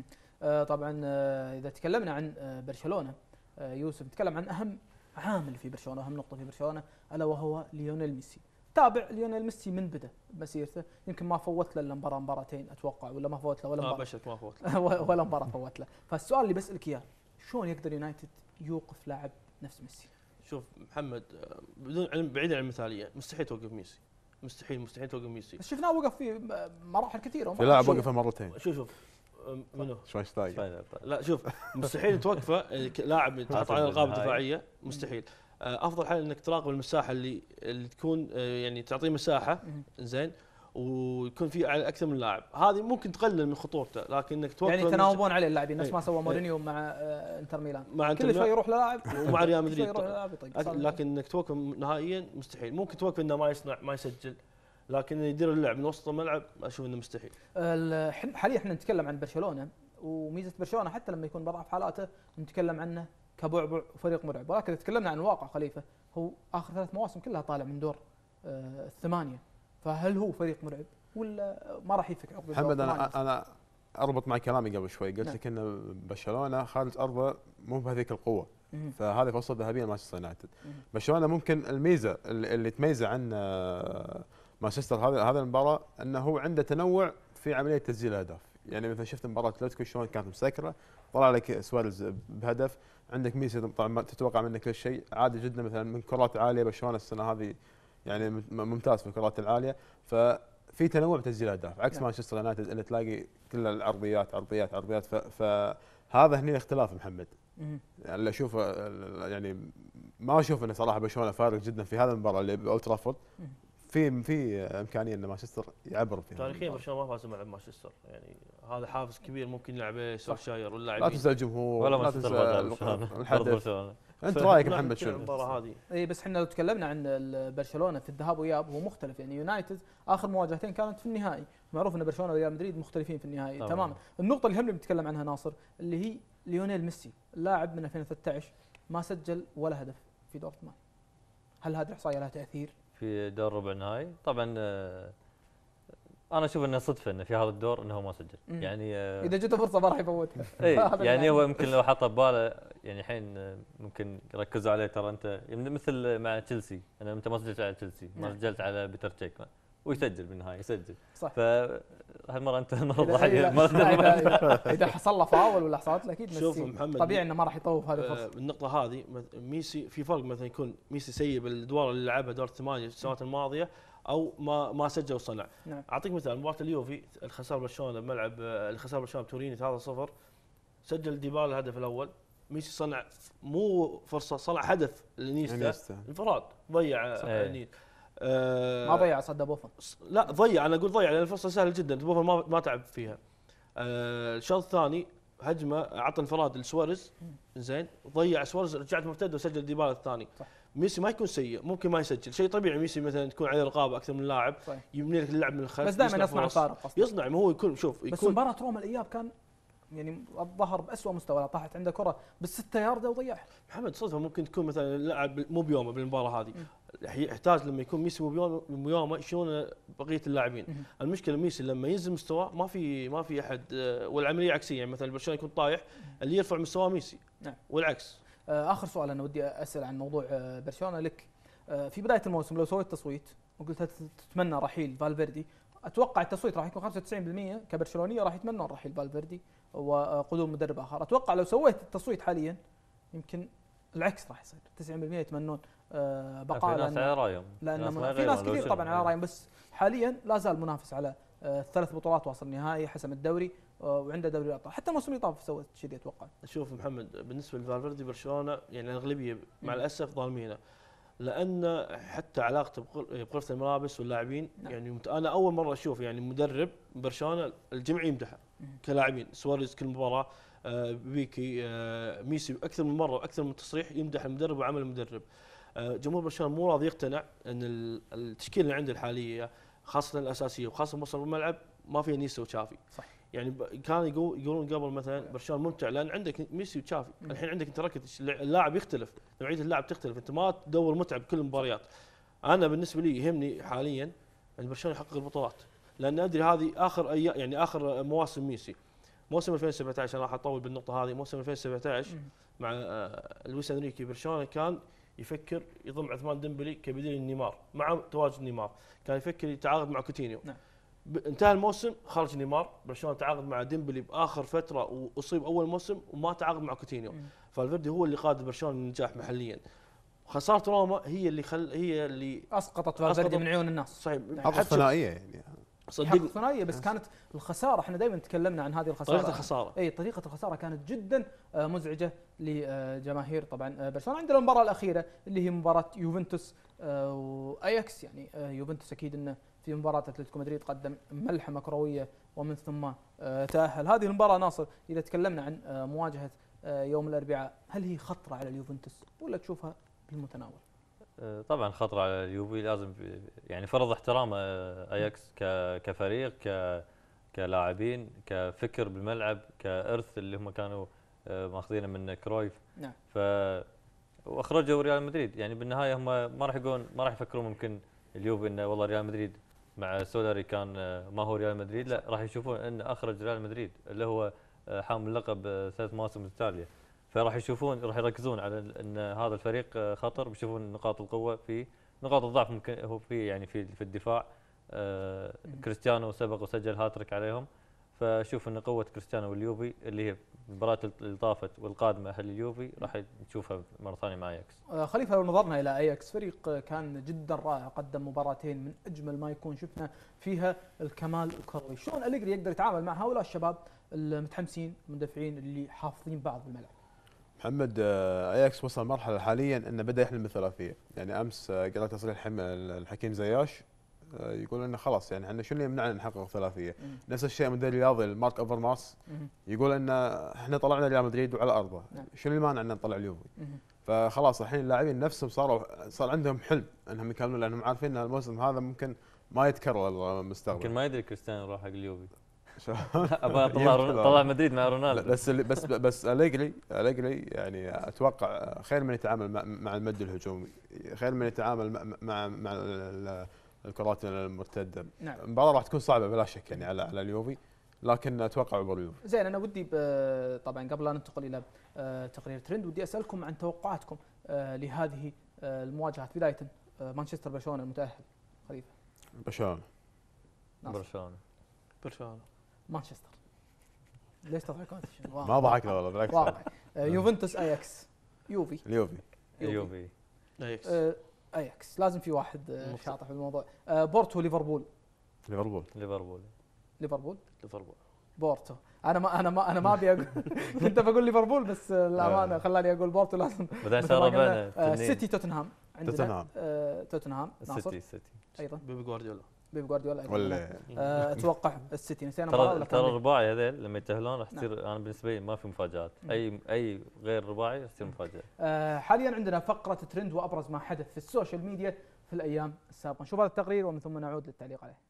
Speaker 1: طبعا اذا تكلمنا عن برشلونه يوسف نتكلم عن اهم عامل في برشلونه، اهم نقطه في برشلونه، الا وهو ليونيل ميسي. تابع ليونيل ميسي من بدا مسيرته، يمكن ما فوت له الا مباراتين اتوقع، ولا ما فوت له ولا مباراه.
Speaker 2: ما فوت له
Speaker 1: ولا مباراه فوت له. فالسؤال اللي بسالك اياه، شلون يقدر يونايتد يوقف لاعب نفس ميسي؟
Speaker 2: شوف محمد، بدون علم، بعيد عن المثاليه، مستحيل توقف ميسي، مستحيل توقف ميسي.
Speaker 1: بس شفناه وقف في مراحل كثيره.
Speaker 4: في لاعب وقف مرتين.
Speaker 2: شوف منو؟
Speaker 4: شوايشتايجر.
Speaker 2: لا شوف مستحيل توقفه لاعب تعطى على القاب دفاعيه، مستحيل. افضل حل انك تراقب المساحه اللي تكون يعني تعطيه مساحه زين، ويكون في اكثر من لاعب، هذه ممكن تقلل من خطورته. لكن انك توقف
Speaker 1: يعني يتناوبون عليه اللاعبين نفس ما سوى مورينيو مع انتر ميلان، كل شوي يروح للاعب
Speaker 2: ومع ريال مدريد. لكن انك توقف نهائيا مستحيل. ممكن توقف انه ما يصنع ما يسجل، لكن يدير اللعب من وسط الملعب اشوف انه مستحيل.
Speaker 1: حاليا احنا نتكلم عن برشلونه، وميزه برشلونه حتى لما يكون بضعف حالاته نتكلم عنه كبعبع وفريق مرعب، ولكن اذا تكلمنا عن الواقع خليفه هو اخر 3 مواسم كلها طالع من دور الثمانيه، فهل هو فريق مرعب ولا ما راح يفك عقب
Speaker 4: محمد انا اربط مع كلامي قبل شوي، قلت لك ان برشلونه خارج ارضه مو بهذيك القوه، فهذه فرصه ذهبيه لمانشستر يونايتد. برشلونه ممكن الميزه اللي تميزه عن مانشستر هذه المباراه انه هو عنده تنوع في عمليه تسجيل الاهداف، يعني مثلا شفت مباراه اتلتيكو شلون كانت مسكره، طلع لك سواريز بهدف، عندك ميسي طبعا تتوقع منه كل شيء عادي جدا، مثلا من كرات عاليه برشلونه السنه هذه يعني ممتاز في الكرات العاليه، ففي تنوع بتسجيل الاهداف عكس مانشستر يونايتد اللي تلاقي كل العرضيات عرضيات عرضيات، فهذا هنا اختلاف محمد. اللي اشوفه يعني ما اشوف انه صراحه برشلونه فارق جدا في هذا المباراه اللي باولد ترافورد، في امكانيه ان مانشستر يعبر فيها.
Speaker 2: تاريخيا برشلونه ما فاز مع مانشستر، يعني هذا حافز كبير ممكن يلعبه سولشاير
Speaker 4: لا تنسى الجمهور
Speaker 3: ولا
Speaker 4: لا تنسى
Speaker 3: الحدث.
Speaker 4: انت رايك محمد شنو؟
Speaker 2: المباراه هذه
Speaker 1: اي بس احنا لو تكلمنا عن برشلونه في الذهاب واياب هو مختلف، يعني يونايتد اخر مواجهتين كانت في النهائي، معروف ان برشلونه وريال مدريد مختلفين في النهائي تماما. النقطه اللي هم بنتكلم عنها ناصر اللي هي ليونيل ميسي، اللاعب من 2013 ما سجل ولا هدف في دور 8. هل هذه الاحصائيه لها تاثير
Speaker 3: في دور ربع النهائي؟ طبعا انا اشوف انه صدفه انه في هذا الدور انه هو ما سجل، يعني
Speaker 1: اذا جته فرصه ما راح يفوتها.
Speaker 3: يعني هو يمكن لو حطه بباله يعني الحين ممكن يركزوا عليه، ترى انت مثل مع تشيلسي، انا انت ما سجلت على تشيلسي، ما سجلت على بيتر تشيك ويسجل بالنهايه يسجل.
Speaker 1: صح.
Speaker 3: فهالمره انت الضحيه
Speaker 1: اذا حصل له فاول ولا حصلت له اكيد
Speaker 2: شوف محمد
Speaker 1: طبيعي انه ما راح يطوف هذه الفرصه.
Speaker 2: النقطه هذه ميسي في فرق، مثلا يكون ميسي سيء بالادوار اللي لعبها دور 8 السنوات الماضيه او ما سجل وصنع.
Speaker 1: نعم.
Speaker 2: اعطيك مثال مباراه اليوفي الخساره برشلونه بملعب الخساره برشلونه بتوريني 3-0، سجل ديبالا الهدف الاول، ميسي صنع مو فرصه، صنع هدف لنيستا انفراد ضيع
Speaker 1: ما ضيع صد بوفون،
Speaker 2: لا ضيع، انا اقول ضيع لان الفرصه سهله جدا، بوفون ما تعب فيها. الشوط الثاني هجمه اعطى انفراد لسواريز، زين ضيع سواريز، رجعت مرتده وسجل ديبالا الثاني. ميسي ما يكون سيء، ممكن ما يسجل شيء طبيعي، ميسي مثلا تكون عليه رقابه اكثر من لاعب يبني لك اللعب من الخلف،
Speaker 1: بس دائما يصنع الفارق،
Speaker 2: يصنع، ما هو يكون شوف
Speaker 1: بس مباراه روما الاياب كان يعني الظهر باسوء مستوى، طاحت عنده كره بال6 يارده وضيعها.
Speaker 2: محمد صدفه ممكن تكون مثلا اللاعب مو بيومه بالمباراه هذه، يحتاج لما يكون ميسي مو بيومه شلون بقيه اللاعبين. المشكله ميسي لما ينزل مستواه ما في احد، والعمليه عكسيه، يعني مثلا برشلونه يكون طايح اللي يرفع مستواه ميسي.
Speaker 1: نعم.
Speaker 2: والعكس.
Speaker 1: اخر سؤال انا ودي اسال عن موضوع برشلونه لك. في بدايه الموسم لو سويت تصويت وقلت تتمنى رحيل فالفيردي، اتوقع التصويت راح يكون 95% كبرشلونيه راح يتمنون رحيل فالفيردي وقدوم مدرب اخر. اتوقع لو سويت التصويت حاليا يمكن العكس راح يصير، 90% يتمنون بقاء،
Speaker 3: في ناس على رايهم،
Speaker 1: لان في ناس كثير طبعا على رايهم، بس حاليا لا زال منافس على 3 بطولات، واصل نهائي، حسم الدوري وعنده دوري الابطال، حتى الموسم اللي طاف سوت كذي اتوقع.
Speaker 2: شوف محمد بالنسبه لفالفيردي برشلونه يعني الاغلبيه مع الاسف ظالمينه، لان حتى علاقته بغرفه الملابس واللاعبين. نعم. يعني انا اول مره اشوف يعني مدرب برشلونه الجميع يمدحه كلاعبين، سواريز كل مباراه، بيكي، ميسي اكثر من مره واكثر من تصريح يمدح المدرب وعمل المدرب. جمهور برشلونه مو راضي يقتنع ان التشكيله اللي عنده الحاليه خاصه الاساسيه وخاصه وسط الملعب ما فيها نيستا وتشافي. صح. يعني كانوا يقولون قبل مثلا برشلونه ممتع لان عندك ميسي وتشافي، الحين عندك انت ركز اللاعب يختلف، نوعيه اللاعب تختلف، انت ما تدور متعه بكل المباريات. انا بالنسبه لي يهمني حاليا ان برشلونه يحقق البطولات، لان ادري هذه اخر يعني اخر مواسم ميسي. موسم 2017 انا راح اطول بالنقطه هذه، موسم 2017 مع لويس انريكي برشلونه كان يفكر يضم عثمان ديمبلي كبديل نيمار، مع تواجد نيمار كان يفكر يتعاقد مع كوتينيو. نعم. انتهى الموسم خرج نيمار، برشلونه تعاقد مع ديمبلي باخر فتره واصيب اول موسم وما تعاقد مع كوتينيو. فالفيردي هو اللي قاد برشلونه للنجاح محليا. خساره روما هي اللي
Speaker 1: اسقطت فالفيردي من عيون الناس.
Speaker 2: صحيح.
Speaker 4: حقق ثنائيه يعني
Speaker 1: صدق ثنائيه، بس كانت الخساره، احنا دائما تكلمنا عن هذه الخساره،
Speaker 2: طريقه الخساره،
Speaker 1: اي طريقه الخساره كانت جدا مزعجه لجماهير طبعا برشلونه. عندنا المباراه الاخيره اللي هي مباراه يوفنتوس واياكس، يعني يوفنتوس اكيد انه في مباراه اتلتيكو مدريد قدم ملحمه كرويه ومن ثم تاهل. هذه المباراه ناصر اذا تكلمنا عن مواجهه يوم الاربعاء، هل هي خطره على اليوفنتوس ولا تشوفها بالمتناول؟
Speaker 3: طبعا خطر على اليوفي، لازم يعني فرض احترامه اياكس كفريق، كلاعبين، كفكر بالملعب، كارث اللي هم كانوا ماخذينه من كرويف.
Speaker 1: نعم.
Speaker 3: واخرجوا ريال مدريد، يعني بالنهايه هم ما راح يفكرون ممكن اليوفي انه والله ريال مدريد مع سولاري كان ما هو ريال مدريد، لا راح يشوفون انه اخرج ريال مدريد اللي هو حامل لقب 3 مواسم متتاليه. فراح راح يركزون على ان هذا الفريق خطر، بيشوفون نقاط القوه في نقاط الضعف ممكن هو في يعني في الدفاع. كريستيانو سبق وسجل هاتريك عليهم، فشوف ان قوه كريستيانو واليوفي اللي هي المباراه اللي طافت والقادمه اهل اليوفي راح نشوفها مره ثانيه مع اياكس.
Speaker 1: خليفه، لو نظرنا الى اياكس فريق كان جدا رائع، قدم مباراتين من اجمل ما يكون شفنا فيها الكمال الكروي، شلون أليجري يقدر يتعامل مع هؤلاء الشباب المتحمسين المدافعين اللي حافظين بعض بالملعب؟
Speaker 4: محمد، اياكس وصل مرحله حاليا انه بدا يحلم بالثلاثيه، يعني امس قرأت تصريح الحكيم زياش يقول انه خلاص يعني احنا شو اللي يمنعنا نحقق ثلاثيه؟ نفس الشيء مدير الرياضي مارك اوفرمارس يقول ان احنا طلعنا ريال مدريد وعلى ارضه، شو اللي مانع ان نطلع اليوفي؟ فخلاص الحين اللاعبين نفسهم صار عندهم حلم انهم يكملون، لانهم عارفين ان الموسم هذا ممكن ما يتكرر المستقبل.
Speaker 3: يمكن ما يدري كريستيانو راح حق اليوفي. طلع مدريد مع رونالدو.
Speaker 4: بس أليجري يعني اتوقع خير من يتعامل مع المد الهجومي، خير من يتعامل مع الكرات المرتده.
Speaker 1: نعم.
Speaker 4: المباراه راح تكون صعبه بلا شك يعني على اليوفي، لكن اتوقع عبور اليوفي.
Speaker 1: زين، انا ودي طبعا قبل لا ننتقل الى تقرير ترند، ودي اسالكم عن توقعاتكم لهذه المواجهات، بدايه مانشستر برشلونه المتاهل. خليفه.
Speaker 4: برشلونه.
Speaker 1: مانشستر. ليش تضحكون؟
Speaker 4: ما ضحكنا والله، بالعكس.
Speaker 1: يوفنتوس اياكس.
Speaker 2: اليوفي.
Speaker 1: اياكس لازم في واحد شاطح في الموضوع. بورتو ليفربول. بورتو. انا ما ابي اقول كنت بقول ليفربول، بس الامانه خلاني اقول بورتو. لازم
Speaker 3: بعدين صار
Speaker 1: سيتي توتنهام. عندنا توتنهام.
Speaker 3: سيتي
Speaker 1: ايضا
Speaker 2: بيب جوارديولا
Speaker 1: ولا اتوقع السيتي. نسينا
Speaker 3: ترى الرباعي هذول لما يتاهلون راح تصير، انا بالنسبه لي ما في مفاجات، اي غير رباعي راح تصير مفاجاه.
Speaker 1: حاليا عندنا فقره ترند وابرز ما حدث في السوشيال ميديا في الايام السابقه. نشوف هذا التقرير ومن ثم نعود للتعليق عليه.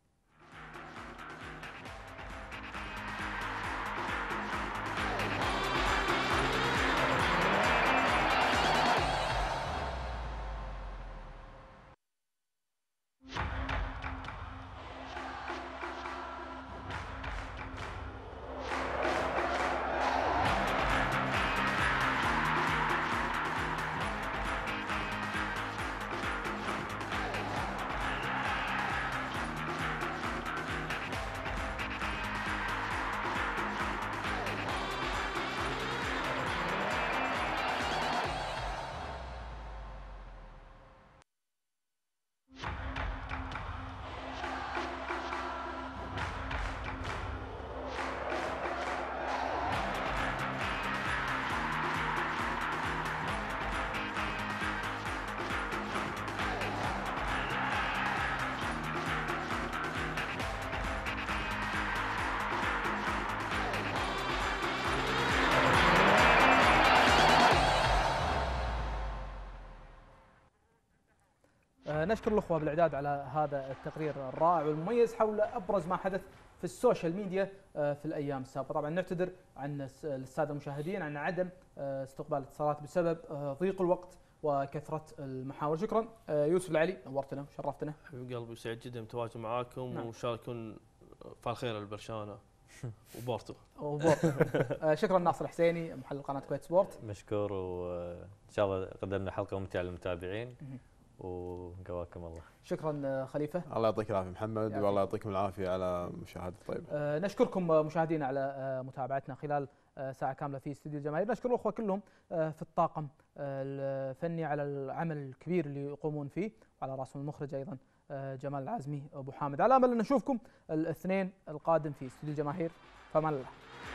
Speaker 1: نشكر الأخوة بالإعداد على هذا التقرير الرائع والمميز حول أبرز ما حدث في السوشيال ميديا في الأيام السابقة. طبعا نعتذر عن السادة المشاهدين عن عدم استقبال الاتصالات بسبب ضيق الوقت وكثرة المحاور. شكرا يوسف العلي، نورتنا وشرفتنا.
Speaker 2: حبيب قلبي، سعيد جدا متواجد معاكم. نعم. وإن شاء الله يكون فعل خير للبرشلونة وبورتو.
Speaker 1: شكرا ناصر الحسيني محلل قناة كويت سبورت.
Speaker 3: مشكور، وإن شاء الله قدمنا حلقة ممتعة للمتابعين وقواكم الله.
Speaker 1: شكرا خليفه.
Speaker 4: الله يعطيك العافيه محمد، والله يعطيكم العافيه على مشاهده طيبه.
Speaker 1: نشكركم مشاهدينا على متابعتنا خلال ساعه كامله في استديو الجماهير. نشكر الاخوه كلهم في الطاقم الفني على العمل الكبير اللي يقومون فيه، وعلى راسهم المخرج ايضا جمال العازمي ابو حامد. على امل ان نشوفكم الاثنين القادم في استديو الجماهير. فمان الله.